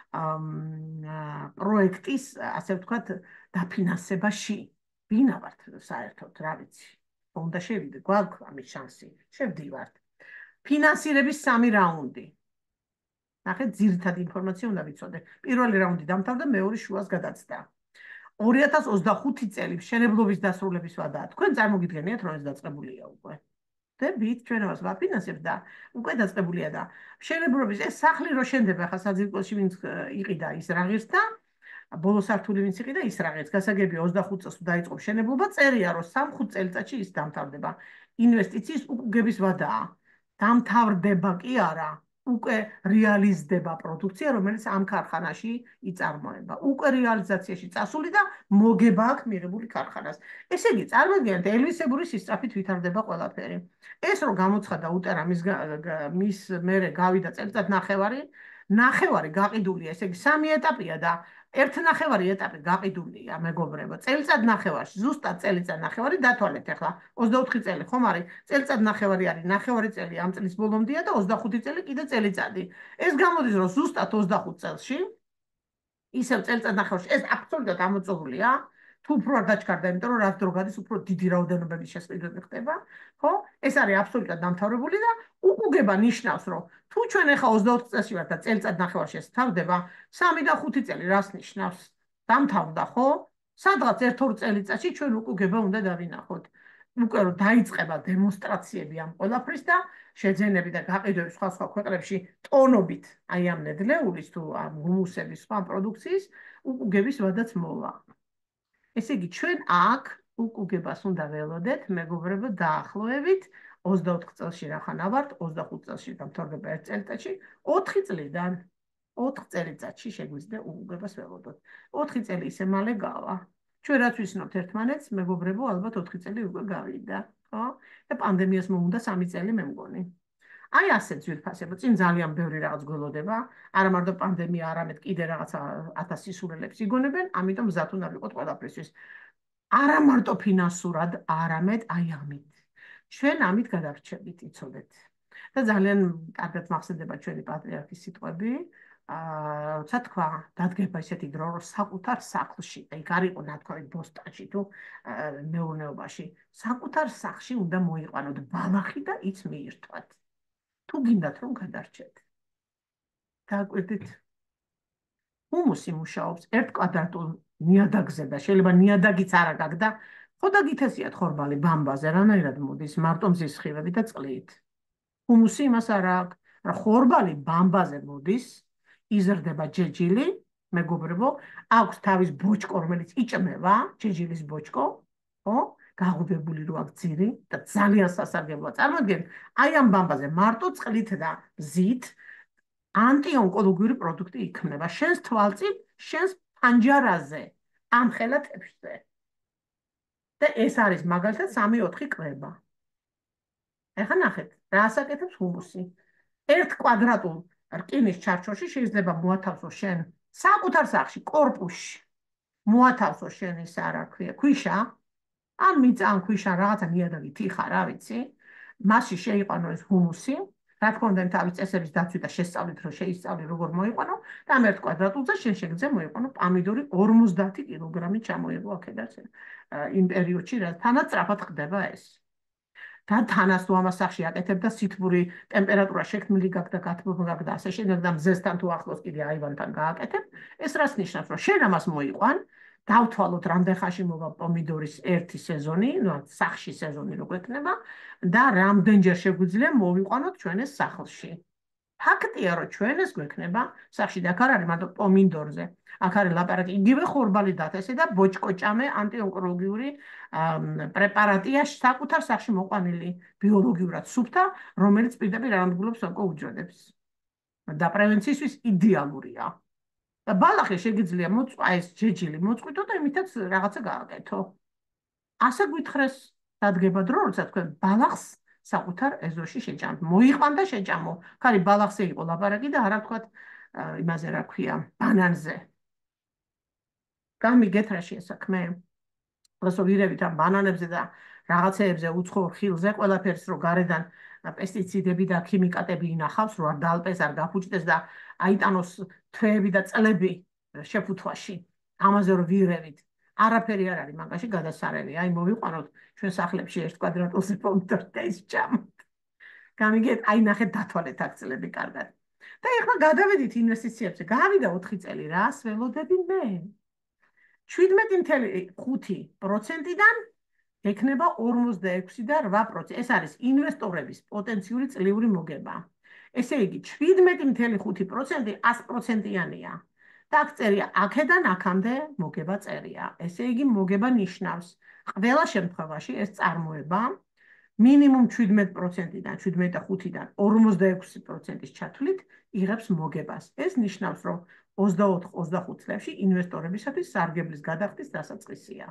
პროექტის, ასე ვთქვათ, დაფინანსებაში. ვინა ვართ საერთოდ, რა ვიცი. უნდა შევიდე, გვაქვს ამის შანსი. შევდივართ. ფინანსირების სამი რაუნდი. ნახეთ, ძირითადი ინფორმაცია უნდა ვიცოდე. პირველი რაუნდი დამთავრდა, მეორე შუას გადაცდა. ორი ათას ოცდახუთი წელი მშენებლობის დასრულების ვადაა. თქვენ წარმოგიდგენიათ, რომ ეს დაწყებულია უკვე. დებით, ჩვენ ამას ვაფინანსებთ და უკვე დაწყებულია და მშენებლობის ეს სახლი რო შენდება, ხა საძირკველში ვინც იყიდა ის რაღირს და ბოლო სართული ვინც იყიდა ის რაღირს. გასაგებია ოცდახუთ წელს დაიწყო მშენებლობა, წერია რომ სამ-ხუთ წელიწადში ის დამთავრდება. ინვესტიციის უკუგების ვადაა. დამთავრდება კი არა. უკვე რეალიზდება პროდუქცია, რომელიც ამ ქარხანაში იწარმოება. უკვე რეალიზაციაში წასული და მოგება აქვს მიღებული ქარხანას. ესე იგი, წარმოგიდგენთ, ელვისებური სისწრაფით ვითარდება ყველაფერი. ეს რო გამოცხადა უტერა მის მის მერე გავიდა წელიწად ნახევარი, ნახევარი გაყიდულია, ესე იგი სამი ეტაპია და ერთ ნახევარი ეტაპი გაყიდულია, მეგობრებო. წელიწად ნახევარში, ზუსტად წელიწად ნახევარი დათვალეთ ახლა. ოცდაოთხი წელი ხომ არის? წელიწად ნახევარი არის, ნახევარი წელი ამ წლის ბოლომდეა და ოცდახუთი წელი კიდე წელიწადი. ეს გამოდის, რომ ზუსტად ოცდახუთ წელში ისევ წელიწად ნახევარში ეს აბსოლუტურად ამოწურულია. თუ უფრო არ დაჩქარდა, იმიტომ რომ რაც დრო გადის, უფრო დიდი რაოდენობების შესყიდვები ხდება, ხო? ეს არის აბსოლუტურად დამთავრებული და უკუგება ნიშნავს, რომ თუ ჩვენ ახლა ოცდაოთხ წელში ვართ და წელიწად ნახევარში ეს თავდება, სამი და ხუთი წელი რას ნიშნავს? დამთავრდა, ხო? სადღაც ერთ-ორ წელიწადში ჩვენ უკუგება უნდა დავინახოთ. უკვე რომ დაიწყება დემონსტრაციები ამ ყველაფრის და შეძენები და გაყიდვები სხვა სხვა ქვეყნებში ტონობით აი ამ ნედლეულის თუ ამ ჰუმუსების სხვა პროდუქციის უკუგების ვადაც მოვა. ესე იგი, ჩვენ აქ უკუგებას უნდა ველოდეთ, მეგობრებო, დაახლოებით ოცდაოთხ წელში რახანა ვართ, ოცდახუთ წელში დამთავრდება ერთ წელიწადში, ოთხი წლიდან, ოთხ წელიწადში შეგვიძლია უკუგებას ველოდოთ. ოთხი წელი ისე მალე გავა. ჩვენ რაც ვიცნობთ ერთმანეთს, მეგობრებო, ალბათ ოთხი წელი უკვე გავიდა, ხო? და პანდემიას მოუნდა სამი წელი მე მგონი. აი ასე ძვირფასებო, წინ ძალიან ბევრი რაღაც გველოდება, არა მარტო პანდემია, არამედ კიდე რაღაცა ათას სისულელებს იგონებენ, ამიტომ მზად უნდა ვიყოთ ყველაფრისთვის. არა მარტო ფინანსურად, არამედ აი ამით. ჩვენ ამით გადარჩებით, იცოდეთ. და ძალიან კარგად მახსენდება ჩვენი პატრიარქის სიტყვები, აა, როცა თქვა, დადგება ისეთი დრო, რომ საკუთარ სახლში, აი არ იყო ნათქვამი ბოსტანში თუ მეურნეობაში, საკუთარ სახლში უნდა მოიყვანოთ ბალახი და იც მიირთვათ. თუ გინდათ რომ გადარჩეთ. დააკვირდით. ჰუმუსი მუშაობს ერთ კვადრატულ ნიადაგზე და შეიძლება ნიადაგიც არა გაგდა, ხო და გითესიათ ხორბალი ბამბაზე, რანაირად მოდის, მარტო მზის სხივები და წყლით. ჰუმუსი იმას არა აქვს, რა ხორბალი ბამბაზე მოდის, იზრდება ჯეჯილი, მეგობრებო, აქვს თავის ბოჭკო, რომელიც იჭმევა, ჯეჯილის ბოჭკო, ხო? გაღუბებული რო აქვს ძირი და ძალიან სასარგებლოა. წარმოიდგინეთ, აი ამ ბამბაზე მარტო წყლით და მზით ანტიონკოლოგიური პროდუქტი იქმნება შენს თვალწინ, შენს პანჯარაზე, ამ ხელათებში. და ეს არის მაგალითად სამი ოთხი კვება. ეხლა ნახეთ, რა ასაკეთებს ჰუმუსი. ერთ კვადრატულ რკინის ჩარჩოში შეიძლება მოათავსო შენ საკუთარ სახლში, კორპუსში. მოათავსო შენ ის არა ქვია, ქვიშა, ან მიწა, ან ქვიშა, რაღაცა ნიადაგი თიხა, რა ვიცი. მასში შეიყვანო ეს ჰუმუსი. რა თქმა უნდა, თავის წესების დაცვით და შესწავლით, რომ შეისწავლი როგორ მოიყვანო და ამ ერთ კვადრატულზე შენ შეგიძლია მოიყვანო პამიდორი ორმოცდაათი კილოგრამი ჩამოიღო აქედაც იმ პერიოდში, რადგანაც სწრაფად ხდება ეს. და თანას თუ ამას სახში აკეთებდა სითბური ტემპერატურა შექმნილი გაგდა გათბობა გაგდა ასე შემდეგ და მზესთან თუ ახლოს კიდე აივანთან გააკეთებ, ეს რას ნიშნავს, რომ შენ ამას მოიყვან, დავთვალოთ რამდენ ხანში მოვა პომიდორის ერთი სეზონი, ну, სახში სეზონი რო გვექნება და რამდენჯერ შეგვიძლია მოვიყვანოთ ჩვენ ეს სახლში. ფაქტია, რომ ჩვენ ეს გვექნება სახში და აქ არ არის მარტო პომიდორზე. აქ არის ლაპარაკი იგივე ხორბალი დათესე და ბოჭკოჭამე ანტიონკოლოგიური პრეპარატია საკუთარ სახში მოყვანილი ბიოლოგიურად სუფთა, რომელიც პირდაპირ არამდგულობს ონკოუჯრედებს. და პრევენციისთვის იდეალურია. და ბალახი შეგიძლია მოწყვა ეს ჯეჯილი მოწყვითო და იმითაც რაღაცა გააკეთო. ასე გვითხრეს დადგება დრო, როცა თქვენ ბალახს საკუთარ ეზოში შეჭამთ. მოიყვან და შეჭამო. ხარი ბალახზე იყო ლაპარაკი და არა თქვათ იმაზე რა ქვია, ბანანზე. გამიგეთ რა შეესაქმე. რასო ვირევით ამ ბანანებზე და რაღაცეებზე უცხო ხილზე ყველაფერს რო გარედან პესტიციდები და ქიმიკატები ინახავს, რო არ დაალპეს, არ გაფუჭდეს და აიტანოს თვეები და წლები შეფუთვაში. ამაზე რო ვირევით. არაფერი არ არის მაგაში გადასარევი. აი მოვიყვანოთ ჩვენ სახლებში ერთ კვადრატულზე პომიდორი და ის ჭამოთ. გამიგეთ, აი ნახეთ დათვალეთ აქ წლები კარგად. და ეხლა გადავედით ინვესტიციებზე. გავიდა ოთხი წელი, რას ველოდები მე? შვიდმეტი წელი ხუთი პროცენტიდან ექნება ორმოცდაექვსი და რვა პროცენტი. ეს არის ინვესტორების პოტენციური წლიური მოგება. ესე იგი, შვიდმეტი წელი ხუთი პროცენტი ას პროცენტიანია. და აქ წერია, აქედან აქამდე მოგება წერია. ესე იგი, მოგება ნიშნავს, ყველა შემთხვევაში ეს წარმოება მინიმუმ შვიდმეტი პროცენტიდან, შვიდმეტი და ხუთიდან ორმოცდაექვსი პროცენტის ჩათვლით იღებს მოგებას. ეს ნიშნავს, რომ ოცდაოთხ ოცდახუთ წლებში ინვესტორებისათვის სარგებლის გადახდის დასაწყისია.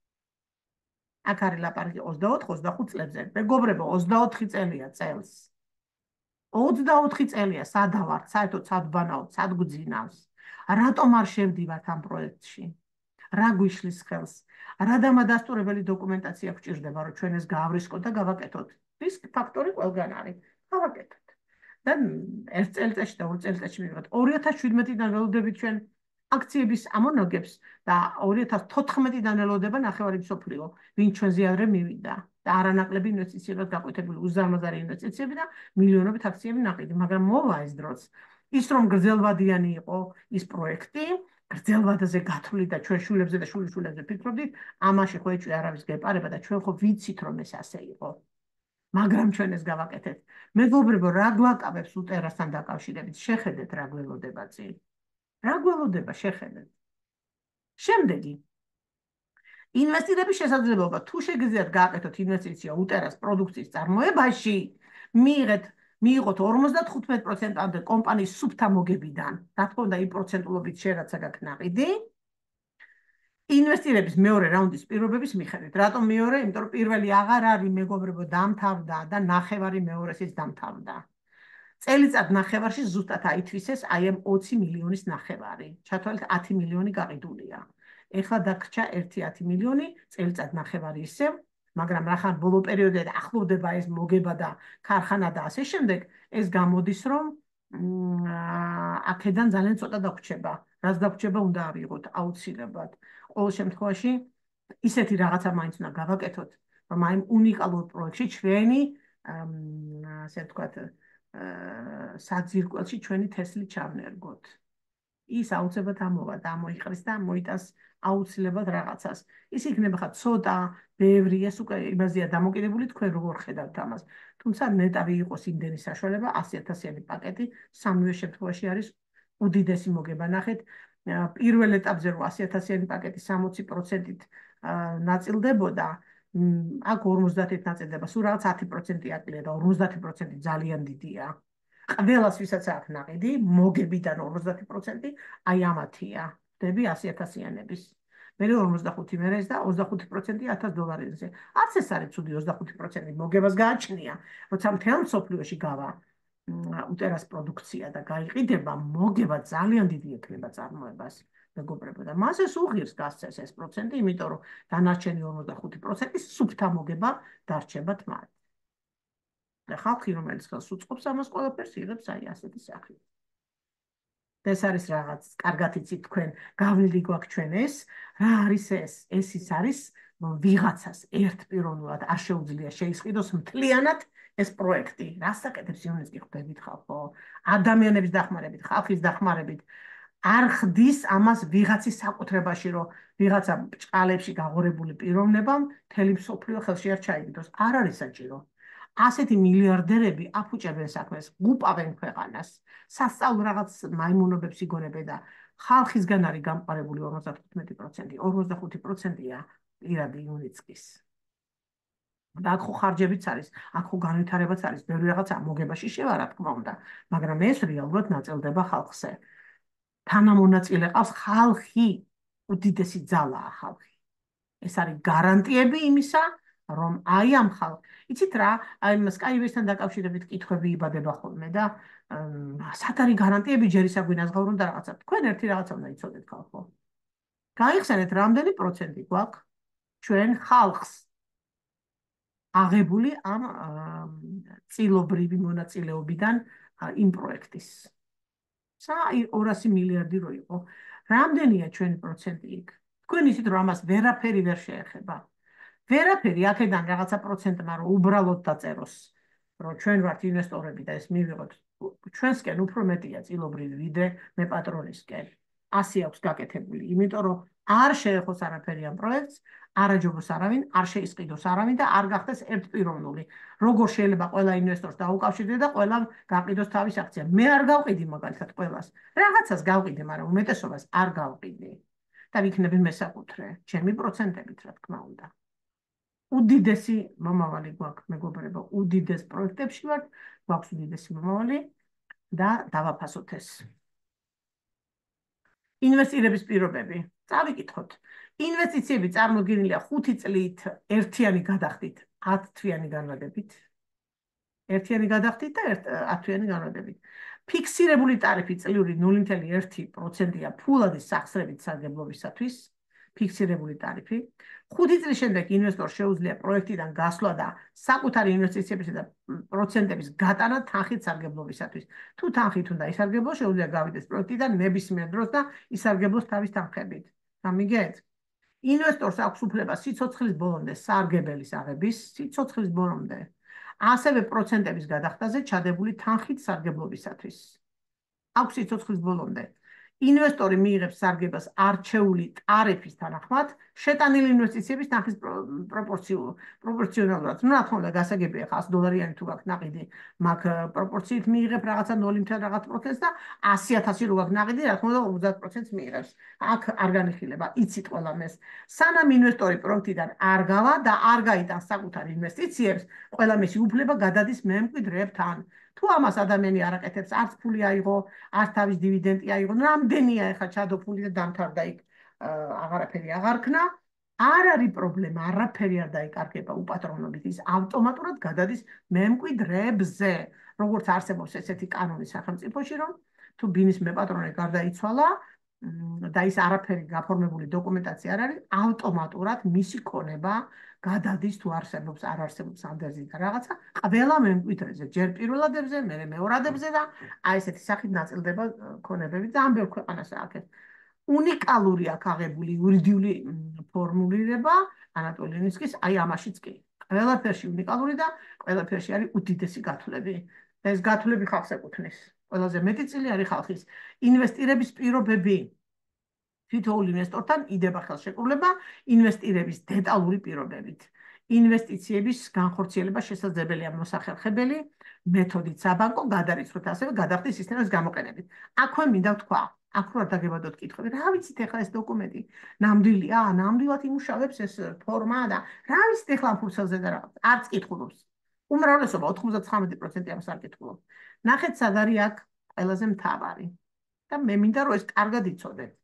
აქ არის ლაპარაკი ოცდაოთხ ოცდახუთ წლებზე. მეგობრებო, ოცდაოთხი წელია წელს. ოცდაოთხი წელია სად ავართ, საერთოდ სად ვანაოთ, სად გვძინავს. რატომ არ შევდივართ ამ პროექტში? რა გვიშლის ხელს? რა დამადასტურებელი დოკუმენტაცია გვჭირდება, რომ ჩვენ ეს გავრისკოთ და გავაკეთოთ? რისკ ფაქტორი ყველგან არის. გავაკეთოთ. და ერთ წელიწადში და ორ წელიწადში მივიღეთ. ორი ათას შვიდმეტიდან ველოდებით ჩვენ აქციების ამონაგებს და ორი ათას თოთხმეტიდან ელოდება ნახევარი მსოფლიო, ვინც ჩვენზე ადრე მივიდა და არანაკლები ინვესტიციებად გაკვეთებული უზარმაზარი ინვესტიციები და მილიონობით აქციები ნაყიდი, მაგრამ მოვა ეს დროც. ის რომ გრძელვადიანი იყო ის პროექტი, გრძელვადაზე გათვლით და ჩვენ შვილებზე და შვილიშვილებზე ფიქრობდით, ამაში ხო ეჭვი არავის გეპარება და ჩვენ ხო ვიცით რომ ეს ასე იყო. მაგრამ ჩვენ ეს გავაკეთეთ. მეგობრებო, რა გვაკავებს უტერასთან დაკავშირებით? შეხედეთ რა გველოდება წინ. რა გველოდება შეხედეთ. შემდეგი. ინვესტირების შესაძლებლობა. თუ შეგიძლიათ გააკეთოთ ინვესტიცია უტერას პროდუქციის წარმოებაში, მიიღეთ მიიღოთ ორმოცდათხუთმეტ პროცენტამდე კომპანიის სუფთა მოგებიდან. რა თქმა უნდა, იმ პროცენტულობით შერაცა გაკნაყიდი. ინვესტირების მეორე რაუნდის პირობების მიხედვით. რატომ მეორე? იმიტომ რომ პირველი აღარ არის, მეგობრებო, დამთავრდა და ნახევარი მეორესიც დამთავრდა. წელიწად ნახევარში ზუსტად აითვისეს აი ამ ოცი მილიონის ნახევარი. ჩათვალეთ ათი მილიონი გაყიდულია. ეხლა დაგრჩა ერთი ათი მილიონი, წელიწად ნახევარი ისევ, მაგრამ რახან ბოლო პერიოდიდან ახლოვდება ეს მოგება და ქარხანა და ასე შემდეგ, ეს გამოდის, რომ აქედან ძალიან ცოტა დაგვრჩება. რაც დაგვრჩება უნდა ავიღოთ აუცილებლად. ყოველ შემთხვევაში ისეთი რაღაცა მაინც უნდა გავაკეთოთ, რომ აი უნიკალურ პროექტში ჩვენი ასე ვთქვათ საძირკველში ჩვენი თესლი ჩავნერგოთ. ის აუცილებლად ამოვა და ამოიყრის და მოიტანს აუცილებლად რაღაცას. ის იქნება ხა ცოტა, ბევრი, ეს უკვე იმაზეა დამოკიდებული თქვენ როგორ ხედავთ ამას. თუმცა ნეტავი იყოს იმდენი საშუალება, ასი ათასიანი პაკეტი სამივე შემთხვევაში არის უდიდესი მოგება. ნახეთ, პირველ ეტაპზე რო ასი ათასიანი პაკეტი სამოცი პროცენტით ნაწილდებოდა, აქ ორმოცდაათით ნაწილდება, სულ რაღაც ათი პროცენტი აკლია და ორმოცდაათი პროცენტი ძალიან დიდია. ყველას ვისაც აქვს ნაყიდი, მოგებიდან ორმოცდაათი პროცენტი აი ამათია. ხდები ასი ათასიანების. მე ორმოცდახუთი მერე და ოცდახუთი პროცენტი ათას დოლარზე. არც ეს არის ცუდი ოცდახუთი პროცენტი მოგებას გააჩნია, როცა მთელ მსოფლიოში გავა უტერას პროდუქცია და გაიყიდება, მოგება ძალიან დიდი ექნება წარმოებას. მეგობრებო და მას ეს უღირს გასცეს ეს პროცენტი, იმიტომ რომ დანარჩენი ორმოცდახუთი პროცენტი სუფთა მოგება დარჩება თმარ. და ხალხი რომელიც ხელს უწყობს ამას ყველაფერს იღებს აი ასეთი სახით. ეს არის რაღაც, კარგად იცით თქვენ, გავლილი გვაქვს ჩვენ ეს, რა არის ეს? ეს ის არის, რომ ვიღაცას ერთპიროვნულად არ შეუძლია შეისყიდოს მთლიანად ეს პროექტი. რას აკეთებს იუნესკო ხდებით ხალხო? ადამიანების დახმარებით, ხალხის დახმარებით. არ ხდის ამას ვიღაცის საკუთრებაში, რომ ვიღაცა ბჭყალებში გაღორებული პიროვნებამ მთელი მსოფლიო ხელში არ ჩაიგდოს. არ არის საჭირო. ასეთი მილიარდერები აფუჭებენ საქმეს, გუპავენ ქვეყანას, სასწავლო რაღაც მაიმუნობებს იგონებენ და ხალხისგან არის გამყარებული ორმოცდათხუთმეტი პროცენტი, ორმოცდახუთი პროცენტია პირადი იუნესკოს. და აქ ხო ხარჯებიც არის, აქ ხო განვითარებაც არის, ბევრი რაღაცა მოგებაში შევა, რა თქმა უნდა, მაგრამ ეს რეალურად ნაწილდება ხალხზე. თანამონაწილე ყავს ხალხი, უდიდესი ძალაა ხალხი. ეს არის გარანტიები იმისა, რომ აი ამ ხალხ, იცით რა, აი სკაივესთან დაკავშირებით კითხვები იბადება ხოლმე და სად არის გარანტიები ჯერ ისაგვინას ღავრონ და რაღაცა. თქვენ ერთი რაღაცა უნდა იცოდეთ ხალხო. გაიხსენეთ რამდენი პროცენტი გვაქვს ჩვენ ხალხს აღებული ამ წილობრივი მონაწილეობიდან იმ პროექტის. საი ორასი მილიარდი რო იყო. რამდენია ჩვენი პროცენტი იქ? თქვენ იცით რომ ამას ვერაფერი ვერ შეეხება. ვერაფერი აქედან რაღაცა პროცენტმა რომ უბრალოდ დაწეროს, რომ ჩვენ ვართ ინვესტორები და ეს მივიღოთ ჩვენსკენ უფრო მეტია წილობრივი ვიდრე მე პატრონისკენ. ასი აქვს გაკეთებული, იმიტომ რომ არ შეეხოს არაფერი ამ პროექტს, არ აჯობოს არავინ, არ შეისყიდოს არავინ და არ გახდეს ერთპიროვნული. როგორ შეიძლება ყველა ინვესტორს დაუკავშირდეს და ყველა გაყიდოს თავის აქცია? მე არ გავყიდი მაგალითად ყველას. რაღაცას გავყიდე, მაგრამ უმეტესობას არ გავყიდი. და ვიქნები მესაკუთრე, ჩემი პროცენტებით, რა თქმა უნდა. უდიდესი მომავალი გვაქვს, მეგობრებო, უდიდეს პროექტებში ვართ, გვაქვს უდიდესი მომავალი და დავაფასოთ ეს. ინვესტირების პირობები. წავიკითხოთ. ინვესტიციები წარმოდგენილია ხუთი წლით ერთიანი გადახდით, ათ თვიანი განმავლობით. ერთიანი გადახდით და ათვიანი განმავლობით. ფიქსირებული ტარიფი წლიური ნული კომა ერთი პროცენტია ფულადი სახსრებით სარგებლობისათვის, ფიქსირებული ტარიფი. ხუთი წლის შემდეგ ინვესტორს შეუძლია პროექტიდან გასვლა და საკუთარი ინვესტიციებისა და პროცენტების გატანა თანხით სარგებლობისათვის. თუ თანხით უნდა ისარგებლოს, შეუძლია გავიდეს პროექტიდან ნებისმიერ დროს და ისარგებლოს თავის თანხებით. გამიგეთ? ინვესტორს აქვს უფლება სიცოცხლის ბოლომდე სარგებელის აღების, სიცოცხლის ბოლომდე, ასევე პროცენტების გადახდაზე ჩადებული თანხით სარგებლობისათვის. აქვს სიცოცხლის ბოლომდე. ინვესტორი მიიღებს სარგებას არჩეული ტარიფის თანახმად, შეტანილი ინვესტიციების თანხის პროპორციონალურად. ნუ რა თქმა უნდა, გასაგებია ხა ათი დოლარიანი თუ გაქვს ნაყიდი, მაგ პროპორციით მიიღებ რაღაცა ნული კომა რაღაც პროცენტს და ასი ათასი რო გაქვს ნაყიდი, რა თქმა უნდა ოცდაათ პროცენტს მიიღებს. აქ არ განიხილება, იცით ყველამ ეს. სანამ ინვესტორი პროექტიდან არ გავა და არ გაიტანს საკუთარ ინვესტიციებს, ყველა მისი უფლება გადადის მემკვიდრეებთან. თუ ამას ადამიანი არ აკეთებს, არც ფული აიღო, არც თავის დივიდენდი აიღო, რამდენია ეხლა ჩადო ფული და დამთავრდა იქ აღარაფერი აღარ ქნა, არ არის პრობლემა, არაფერი არ დაიკარგება უპატრონობით, ის ავტომატურად გადადის მემკვიდრეებზე. როგორც არსებობს ესეთი კანონი სახელმწიფოში, რომ თუ ბინის მეპატრონე გარდაიცვალა და ის არაფერი გაფორმებული დოკუმენტაცია არ არის, ავტომატურად მისი ქონება გადადის თუ არსებობს, არ არსებობს ანდერძი და რაღაცა, ყველა მემკვიდრეზე, ჯერ პირველადებზე, მერე მეორადებზე და აი ესეთი სახით ნაწილდება ქონებები და ამ ბევრ ქვეყანას აქვს. უნიკალური აქ აღებული იურიდიული ფორმულირება ანატოლი ნისკის, აი ამაშიც კი. ყველაფერში უნიკალური და ყველაფერში არის უდიდესი გათვლები. ეს გათვლები ხალხს ეკუთვნის. ყველაზე მეტი წილი არის ხალხის. ინვესტირების პირობები. თითოეულ ინვესტორთან იდება ხელშეკრულება ინვესტირების დეტალური პირობებით. ინვესტიციების განხორციელება შესაძლებელია მოსახერხებელი მეთოდით საბანკო გადარიცხვით, ასევე გადახდის სისტემის გამოყენებით. აქვე მინდა ვთქვა, აქ რა დაგებადოთ კითხვები. რა ვიცით ახლა ეს დოკუმენტი? ნამდვილია, ნამდვილად იმუშავებს ეს ფორმა და რა ვიცით ახლა ფურცელზე და რაღაც. არც კითხულობს. უმრავლესობა ოთხმოცდათხრამეტი პროცენტი ამას არ კითხულობს. ნახეთ, სად არის აქ ყველაზე მთავარი. და მე მინდა რომ ეს კარგად იცოდეთ.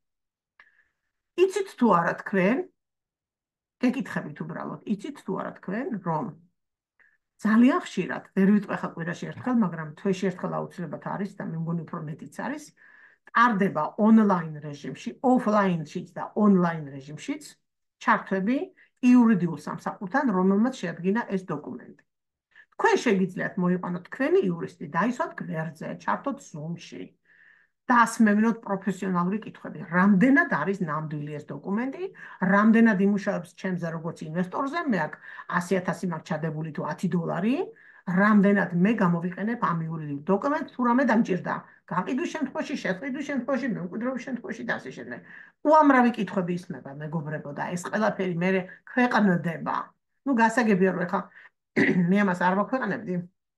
იცით თუ არა თქვენ, გეკითხებით უბრალოდ, იცით თუ არა თქვენ, რომ ძალიან ხშირად, ვერ ვიტყვი ხა კვირაში ერთხელ, მაგრამ თვეში ერთხელ აუცილებლად არის და მე მგონი უფრო მეტიც არის, ტარდება ონლაინ რეჟიმში, ოფლაინშიც და ონლაინ რეჟიმშიც ჩართვები იურიდიულ სამსახურთან, რომელმაც შეადგინა ეს დოკუმენტი. თქვენ შეგიძლიათ მოიყვანოთ თქვენი იურისტი, დაისვათ გვერდზე, ჩართოთ Zoom-ში. დაასმევნოთ პროფესიონალური კითხვები. რამდენად არის ნამდვილი ეს დოკუმენტი, რამდენად იმუშავებს ჩემზე როგორც ინვესტორზე, მე აქ ასი ათასი მაქვს ჩადებული თუ ათი დოლარი, რამდენად მე გამოვიყენებ ამ იურიდიულ დოკუმენტს, თუ რამე დამჭირდა. გაყიდვის შემთხვევაში, შეყიდვის შემთხვევაში, მემკვიდრეობის შემთხვევაში და ასე შემდეგ. უამრავი კითხვები ისმება, მეგობრებო, და ეს ყველაფერი მე ქვეყნდება. ნუ გასაგებია რომ ეხლა მე ამას არ ვაქვეყნებდი.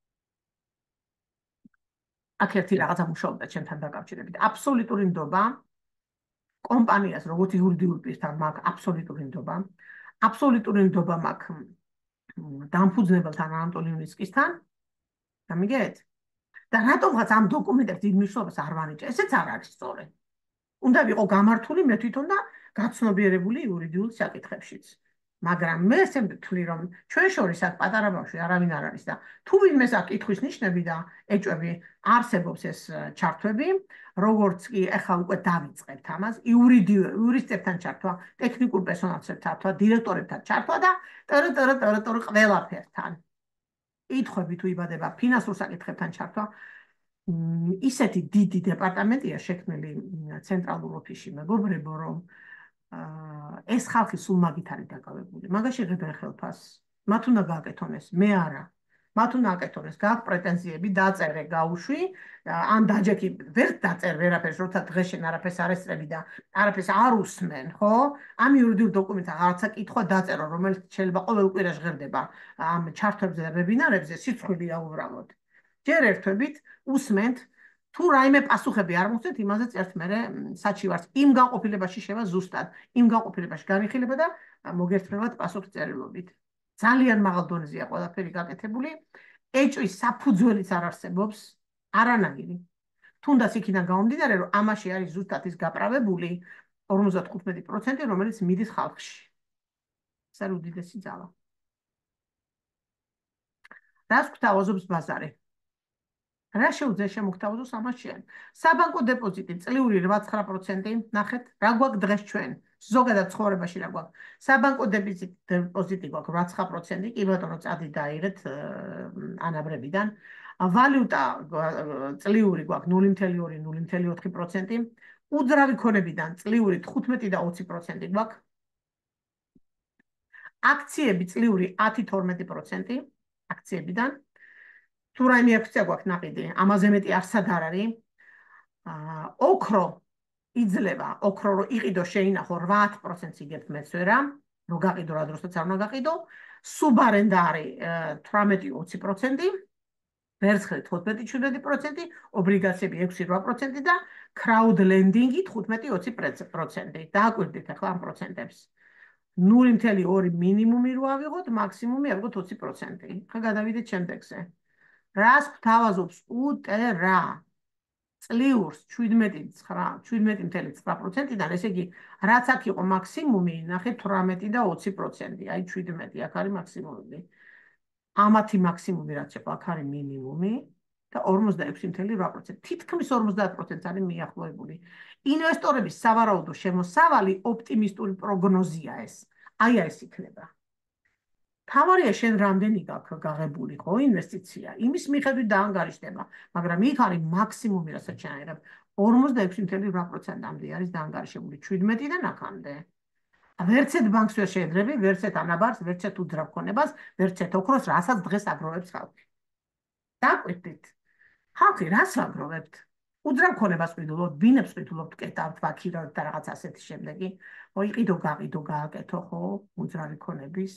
აქ ერთი რაღაცა მუშაობდა ჩემთან დაკავშირებით. აბსოლუტური ნდობა კომპანიას, როგორც იურიდიულ პირთან მაქვს აბსოლუტური ნდობა. აბსოლუტური ნდობა მაქვს დამფუძნებელთან ანატოლი ნისკისთან. გამიგეთ? და რატომღაც ამ დოკუმენტებს დიდ მნიშვნელობას არ ვანიჭა. ესეც არ არის სწორი. უნდა ვიყო გამართული მე თვითონ და გაცნობიერებული იურიდიულ საკითხებშიც. მაგრამ მე ესე ვთვლი, რომ ჩვენ შორის აქ პატარა ბავშვი არავინ არ არის და თუ ვინმეს აქ კითხვის ნიშნები და ეჭვები არსებობს ეს ჩართვები, როგორც კი ახლა უკვე დავიწყებთ ამას, იურისტებთან ჩართვა, ტექნიკურ პერსონალთან ჩართვა, დირექტორებთან ჩართვა და ტრ ტრ ტრ ტრ ყველაფერთან. კითხვები თუ იბადება ფინანსურ საკითხებთან ჩართვა, ისეთი დიდი დეპარტამენტია შექმნილი ცენტრალურ ოფისში, მეგობრებო, რომ ეს ხალხი სულ მაგით არის დაკავებული. მაგაში ღებენ ხელფასს. მათ უნდა გააკეთონ ეს, მე არა. მათ უნდა აკეთონ ეს, გააქვს პრეტენზიები, დაწერე, გაუშვი, ან დაჯექი, ვერ დაწერ ვერაფერს, როცა დღეს შენ არაფერს არ ესწრები და არაფერს არ უსმენ, ხო? ამ იურიდიულ დოკუმენტს რაღაცა კითხვა დაწერო, რომელიც შეიძლება ყოველ კვირა ჟღერდება ამ ჩართვებზე და ვებინარებზე, სიცხვილეა უბრალოდ. ჯერ ერთვებით უსმენთ, თუ რაიმე პასუხები არ მოხდეთ, იმაზე წერთ მე საჩივარს. იმ განყოფილებაში შევა ზუსტად, იმ განყოფილებაში განიხილება და მოგერთმევათ პასუხწერილობით. ძალიან მაღალ დონეზეა ყველაფერი გაკეთებული. ეჭვის საფუძველიც არ არსებობს, არანაირი. თუნდაც იქიდან გამომდინარე, რომ ამაში არის ზუსტად ის გაправებული ორმოცდახუთმეტი პროცენტი, რომელიც მიდის ხალხში. ეს არის უდიდესი ძალა. რას გვთავაზობს ბაზარი? რა შეუძლია შემოგთავაზოს ამაშიან? საბანკო დეპოზიტი წლიური რვა-ცხრა პროცენტი, ნახეთ, რა გვაქვს დღეს ჩვენ? ზოგადად ცხოვრებაში რა გვაქვს? საბანკო დეპოზიტი გვაქვს რვა-ცხრა პროცენტი, კი ბატონო, წადი დაიღეთ ანაბრებიდან. ვალუტა წლიური გვაქვს ნული ნული ორი - ნული ოთხი პროცენტი, უძრავი ქონებიდან წლიური თხუთმეტი და ოცი პროცენტი გვაქვს. აქციები წლიური ათი - თორმეტი პროცენტი აქციებიდან. თუ რაიმე აქცია გვაქვს ნაყიდი, ამაზე მეტი არსად არ არის. ოქრო იძლევა, ოქრო რო იყიდო შეინახო რვა პროცენტს იგებთ მეც ვერა, რო გაყიდო რა დროსაც არ უნდა გაყიდო. სუბარენდა არის თვრამეტი - ოცი პროცენტი, ვერცხლი თხუთმეტი - შვიდმეტი პროცენტი, ობლიგაციები ექვსი - რვა პროცენტი და crowd lending-ი თხუთმეტი - ოცი პროცენტი. დააკვირდით ახლა ამ პროცენტებს. ნული ნული ორი მინიმუმი რო ავიღოთ, მაქსიმუმი ავიღოთ ოცი პროცენტი. ხა გადავიდეთ შემდეგზე. რას გვთავაზობს უტერა? წლიურს შვიდმეტი - ცხრა პროცენტიდან, ესე იგი, რაც აქ იყო მაქსიმუმი, ნახეთ თვრამეტი და ოცი პროცენტი, აი შვიდმეტი, აქ არის მაქსიმუმი. ამათი მაქსიმუმი რაც იყო, აქ არის მინიმუმი და ორმოცდაექვსი ნული რვა პროცენტი. თითქმის ორმოცდაათ პროცენტს არის მიახლოებული. ინვესტორების სავარაუდო შემოსავალი ოპტიმისტური პროგნოზია ეს. აი ეს იქნება. თავარია შენ რამდენი გაქვს გაღებული ხო ინვესტიცია, იმის მიხედვით დაანგარიშდება, მაგრამ იქ არის მაქსიმუმი, რასაც შენ აიღებ, ორმოცდაექვსი ნული რვა პროცენტამდე არის დაანგარიშებული, შვიდმეტიდან აქამდე. ვერცეთ ბანკს ვერ შეედრები, ვერცეთ ანაბარს, ვერცეთ უძრავ ქონებას, ვერცეთ ოქროს, რასაც დღეს აგროვებს ხალხი. დაკვირდით. ხალხი რას აგროვებთ? უძრავ ქონებას ყიდულობთ, ბინებს ყიდულობთ, კეტავთ, ვაქირავთ და რაღაც ასეთი შემდეგი. ხო, იყიდო, გაყიდო, გააკეთო, ხო, უძრავი ქონების.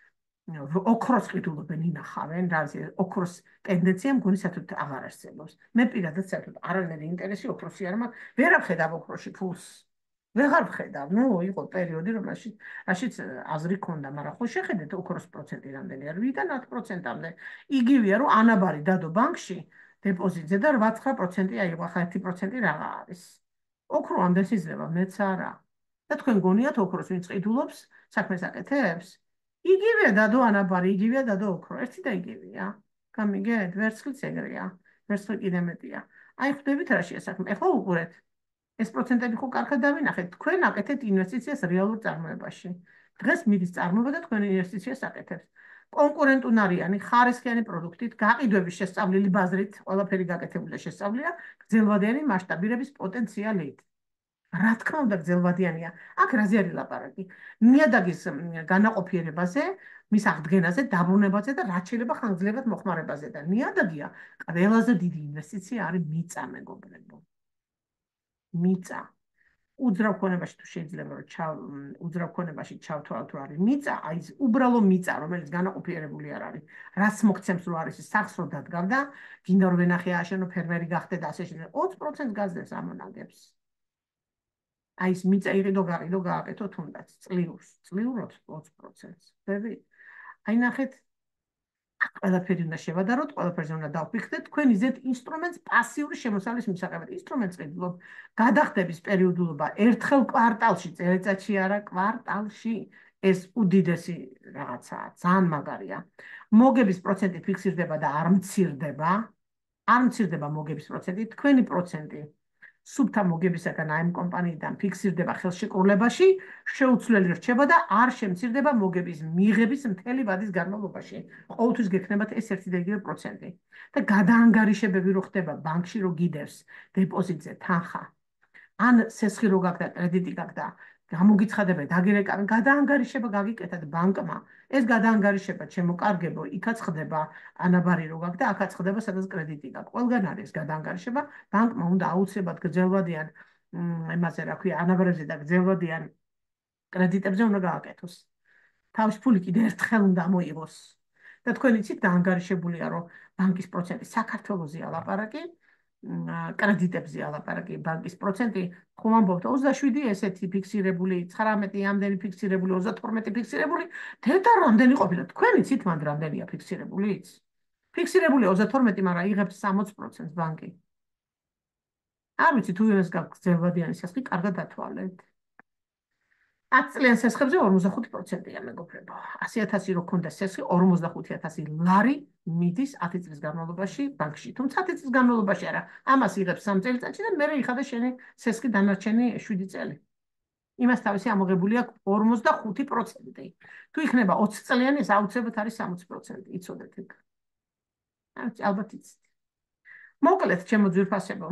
ოქროს ყიდულობენ, ინახავენ, რაზე ოქროს ტენდენცია მგონი საერთოდ აღარ არსებობს. მე პირადად საერთოდ არანაირი ინტერესი ოქროსი არ მაქვს, ვერ ვხედავ ოქროში ფულს. ვეღარ ვხედავ, ნუ იყო პერიოდი, რომელშიც რაშიც აზრი ქონდა, მაგრამ ხო შეხედეთ ოქროს პროცენტი რამდენი არის, ვიდან ათ პროცენტამდე. იგივეა, რომ ანაბარი დადო ბანკში დეპოზიტზე და რვა-ცხრა პროცენტი აიღო, ახლა ერთი პროცენტი რაღა არის. ოქრო ამდენს იძლევა, მეც არა. და თქვენ გონიათ ოქროს ვინც ყიდულობს, საქმეს აკეთებს? იგივეა დადო ანაბარი, იგივეა დადო ოქრო, ერთი და იგივეა. გამიგეთ? ვერცხლიც ეგრეა. ვერცხლი კიდე მეტია. აი ხვდებით რა შეასახმე. ეხლა უყურეთ. ეს პროცენტები ხო კარგად დავინახეთ. თქვენ აკეთეთ ინვესტიციას რეალურ წარმოებაში. დღეს მიდის წარმოება და თქვენ ინვესტიციას აკეთებთ. კონკურენტუნარიანი, ხარისხიანი პროდუქტით, გაყიდვების შესწავლილი ბაზრით, ყველაფერი გაკეთებულია შესწავლილია, გრძელვადიანი მასშტაბირების პოტენციალით. რა თქმა უნდა გრძელვადიანია. აქ რაზე არის ლაპარაკი? ნიადაგის განაყოფიერებაზე, მის აღდგენაზე, დაბრუნებაზე და რაც შეიძლება ხანგრძლივად მოხმარებაზე და ნიადაგია ყველაზე დიდი ინვესტიცია არის მიწა, მეგობრებო. მიწა. უძრავ ქონებაში თუ შეიძლება რომ უძრავ ქონებაში ჩავთვალოთ რომ არის მიწა, აი ეს უბრალო მიწა, რომელიც განაყოფიერებული არ არის, რაც მოგცემს რომ არის სახს რო დადგავდა, გინდა რომ ვენახე ააშენო, ფერმერი გახდე და ასე შემდეგ, ოცი პროცენტს გაძლევს ამონაგებს. აი ეს მიწა იყიდო, გაყიდო, გააკეთო თუნდაც წლიურს, წლიურად ოცი პროცენტს. ხვდებით? აი ნახეთ, ყველაფერი უნდა შევადაროთ, ყველაფერზე უნდა დავფიქრდეთ, თქვენ იზეთ ინსტრუმენტს პასიური შემოსავლის მისაღებად. ინსტრუმენტს ყიდულობ გადახდების პერიოდულობა ერთხელ კვარტალში, წელიწადში არა, კვარტალში. ეს უდიდესი რაღაცაა, ძალიან მაგარია. მოგების პროცენტი ფიქსირდება და არ მცირდება. არ მცირდება მოგების პროცენტი, თქვენი პროცენტი სუბთა მოგებისაგან აი ამ კომპანიიდან ფიქსირდება ხელშეკრულებაში, შეუცვლელი რჩება და არ შემცირდება მოგების მიღების მთელი ვადის განმავლობაში. ყოველთვის გექნებათ ეს ერთი და იგივე პროცენტი. და გადაანგარიშებები რო ხდება ბანკში რო გიდევს დეპოზიტზე თანხა. ან სესხი რო გაქვს და კრედიტი გაქვს და გამოგიცხადებენ, დაგირეკავენ, გადაანგარიშება გაგიკეთეთ ბანკმა. ეს გადაანგარიშება შემოკარგებო, იქაც ხდება ანაბარი რო გაქვს და აქაც ხდება სადაც კრედიტი გაქვს. ყველგან არის გადაანგარიშება, ბანკმა უნდა აუცილებლად გრძელვადიან იმაზე რა ქვია, ანაბარებზე და გრძელვადიან კრედიტებზე უნდა გააკეთოს. თავის ფული კიდე ერთხელ უნდა მოიღოს. და თქვენ იცით დაანგარიშებულია რომ ბანკის პროცენტი საქართველოსია ლაპარაკი, კრედიტებზე ალაპარაკი, ბანკის პროცენტი, ხომ ამბობთ ოცდაშვიდი ესეთი ფიქსირებული, ცხრამეტი ამდენი ფიქსირებული, ოცდათორმეტი ფიქსირებული, თეთა რამდენი ყოფილა? თქვენ იცით მანდ რამდენია ფიქსირებული? ფიქსირებული ოცდათორმეტი, მაგრამ იღებს სამოცი პროცენტს ბანკი. არ ვიცი თუ იმას გაქვს გრძელვადიანი სასხი, კარგად დათვალეთ. ათი წლიან სესხებზე ორმოცდახუთი პროცენტია მეგობრებო. ასი ათასი რო ქონდეს სესხი, ორმოცდახუთი ათასი ლარი მიდის ათი წლის განმავლობაში ბანკში. თუმცა ათი წლის განმავლობაში არა. ამას იღებს სამ წელიწადში და მერე იხადა შენი სესხი დანარჩენი შვიდი წელი. იმას თავისი ამოღებული აქვს ორმოცდახუთი პროცენტი. თუ იქნება ოცი წლიანი, ეს აუცილებლად არის სამოცი პროცენტი. იცოდეთ ეგ. ალბათ იცით. მოკლედ, ჩემო ძვირფასებო.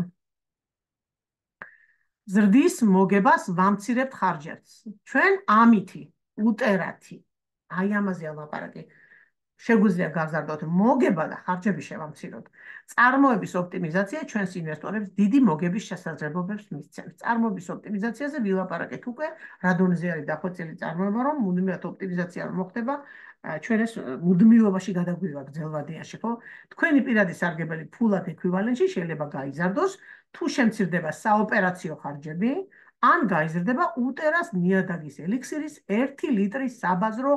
ზრდის მოგებას ვამცირებთ ხარჯებს. ჩვენ ამითი, უტერათი, აი ამაზე ალაპარაკი. შეგვიძლია გავზარდოთ მოგება და ხარჯები შევამციროთ. წარმოების ოპტიმიზაცია ჩვენს ინვესტორებს დიდი მოგების შესაძლებლობებს მისცემს. წარმოების ოპტიმიზაციაზე ვილაპარაკეთ უკვე, რა დონეზე არის დახვეწილი წარმოება, რომ მუდმივად ოპტიმიზაცია რომ მოხდება, ჩვენ ეს მუდმივობაში გადაგვივა გრძელვადიანში, ხო? თქვენი პირადი სარგებელი ფულად ექვივალენტში შეიძლება გაიზარდოს, თუ შემცირდება საოპერაციო ხარჯები, ან გაიზრდება უტერას ნიადაგის ელიქსირის ერთი ლიტრის საბაზრო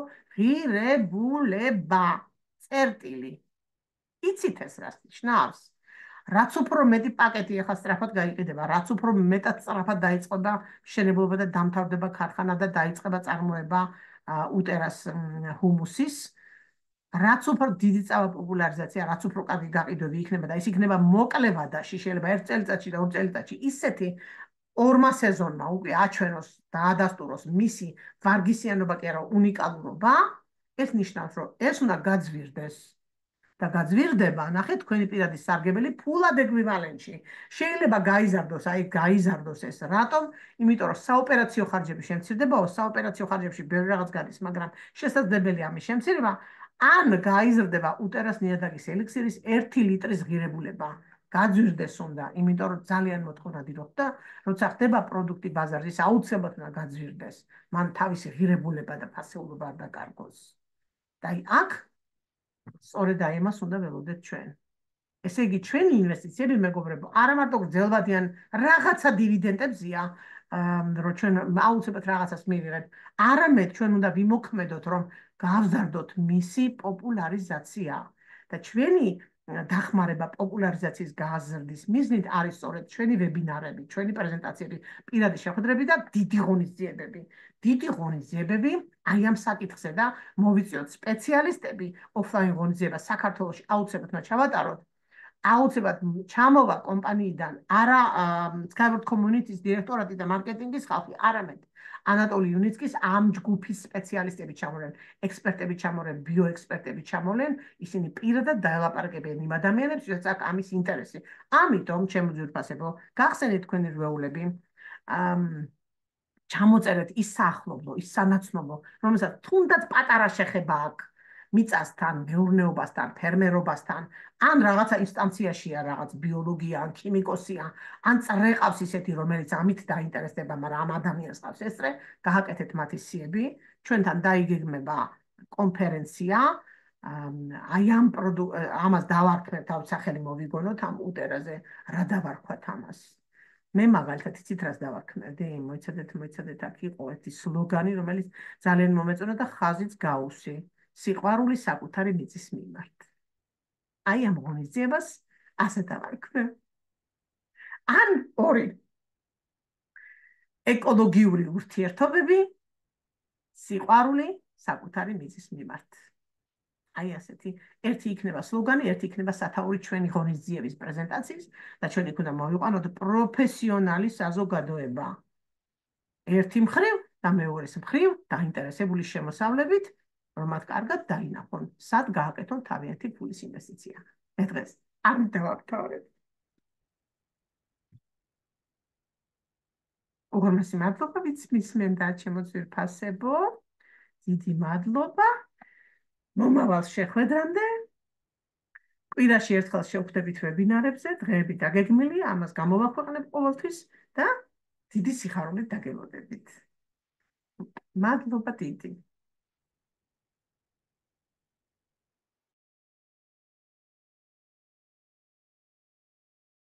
ღირებულება. წერტილი. იცით ეს რას ნიშნავს? რაც უფრო მეტი პაკეტი ახლა სწრაფად გაიყიდება, რაც უფრო მეტად სწრაფად დაიწყება მშენებლობა და დამთავრდება ქარხანა და დაიწყება წარმოება უტერას ჰუმუსის, რაც უფრო დიდი წავა პოპულარიზაცია, რაც უფრო კარგი გაყიდვები იქნება და ის იქნება მოკლე ვადაში, შეიძლება ერთ წელიწადში და ორ წელიწადში ისეთი ორმა სეზონმა უკვე აჩვენოს და ადასტუროს მისი ვარგისიანობა კი არა უნიკალურობა, ეს ნიშნავს, რომ ეს უნდა გაძვირდეს და გაძვირდება, ნახეთ, თქვენი პირადი სარგებელი ფულად ეკვივალენტში. შეიძლება გაიზარდოს, აი გაიზარდოს ეს. რატომ? იმიტომ რომ საოპერაციო ხარჯები შემცირდებაო, საოპერაციო ხარჯებში ბევრი რაღაც გადის, მაგრამ შესაძლებელია ამის შემცირება, ან გაიზრდება უტერას ნიადაგის ელიქსირის ერთი ლიტრის ღირებულება. გაძვირდეს უნდა, იმიტომ რომ ძალიან მოთხოვნადი რო ხდება, როცა ხდება პროდუქტი ბაზარზე, ის აუცილებლად უნდა გაძვირდეს. მან თავისი ღირებულება და ფასეულობა არ დაკარგოს. და აქ სწორედ აი ამას უნდა ველოდეთ ჩვენ. ესე იგი, ჩვენი ინვესტიციები, მეგობრებო, არა მარტო გრძელვადიან რაღაცა დივიდენდებზია, რომ ჩვენ აუცილებლად რაღაცას მივიღებთ, არამედ ჩვენ უნდა ვიმოქმედოთ, რომ გავზარდოთ მისი პოპულარიზაცია და ჩვენი დახმარება პოპულარიზაციის გაზრდის მიზნით არის სწორედ ჩვენი ვებინარები, ჩვენი პრეზენტაციები, პირადი შეხვედრები და დიდი ღონისძიებები. დიდი ღონისძიებები აი ამ საკითხზე და მოვიწიოთ სპეციალისტები ოფლაინ ღონისძიება საქართველოში აუცილებლად უნდა ჩავატაროთ. აუცილებლად ჩამოვა კომპანიიდან არა Skyward Communities დირექტორატი და მარკეტინგის ხალხი, არამედ ანატოლი იუნიცკის ამ ჯგუფის სპეციალისტები ჩამოვლენ, ექსპერტები ჩამოვლენ, ბიოექსპერტები ჩამოვლენ, ისინი პირადად დაელაპარაკებიან იმ ადამიანებს, ვისაც აქვს ამის ინტერესი. ამიტომ, ჩემო ძვირფასებო, გახსენეთ თქვენი რვეულები, ჩამოწერეთ ის საახლობლო, ის სანაცნობო, რომელსაც თუნდაც პატარა შეხება აქვს მიწასთან, მეურნეობასთან, ფერმერობასთან, ან რაღაცა ინსტანციაშია, რაღაც ბიოლოგია, ან ქიმიკოსია, ან წრეყავს ისეთი, რომელიც ამით დაინტერესდება, მაგრამ ამ ადამიანს ყავს ესწრე, გააკეთეთ მათი სიები, ჩვენთან დაიგეგმება კონფერენცია, აი ამ ამას დავარქმევთ, თავსახელი მოვიგონოთ ამ უტერაზე, რა დავარქვათ ამას. მე მაგალითად იცით რას დავარქმევდი, მოიცადეთ, მოიცადეთ, აქ იყო ერთი სლოგანი, რომელიც ძალიან მომეწონა და ხაზიც გაუსი. სიყვარული საკუთარი მიწის მიმართ. აი ამ ღონისძიებას ასე დავარქმევ. ან ორი ეკოლოგიური ურთიერთობები, სიყვარული საკუთარი მიწის მიმართ. აი ასეთი ერთი იქნება სლოგანი, ერთი იქნება სათაური ჩვენი ღონისძიების პრეზენტაციის და ჩვენ იქ უნდა მოვიყვანოთ პროფესიონალი საზოგადოება. ერთი მხრივ და მეორეს მხრივ დაინტერესებული შემოსავლებით, რომ მათ კარგად დაინახონ, სად გააკეთონ თავიანთი ფულის ინვესტიცია. მე დღეს არ დავაფთავრებ. უღრმესი მადლობა, ვინც მისმენდა ჩემო ძვირფასებო. დიდი მადლობა. მომავალ შეხვედრამდე. კვირაში ერთხელ შევხვდებით ვებინარებზე, დღეები დაგეგმილია, ამას გამოვაქვეყნებ ყოველთვის და დიდი სიხარულით დაგელოდებით. მადლობა დიდი.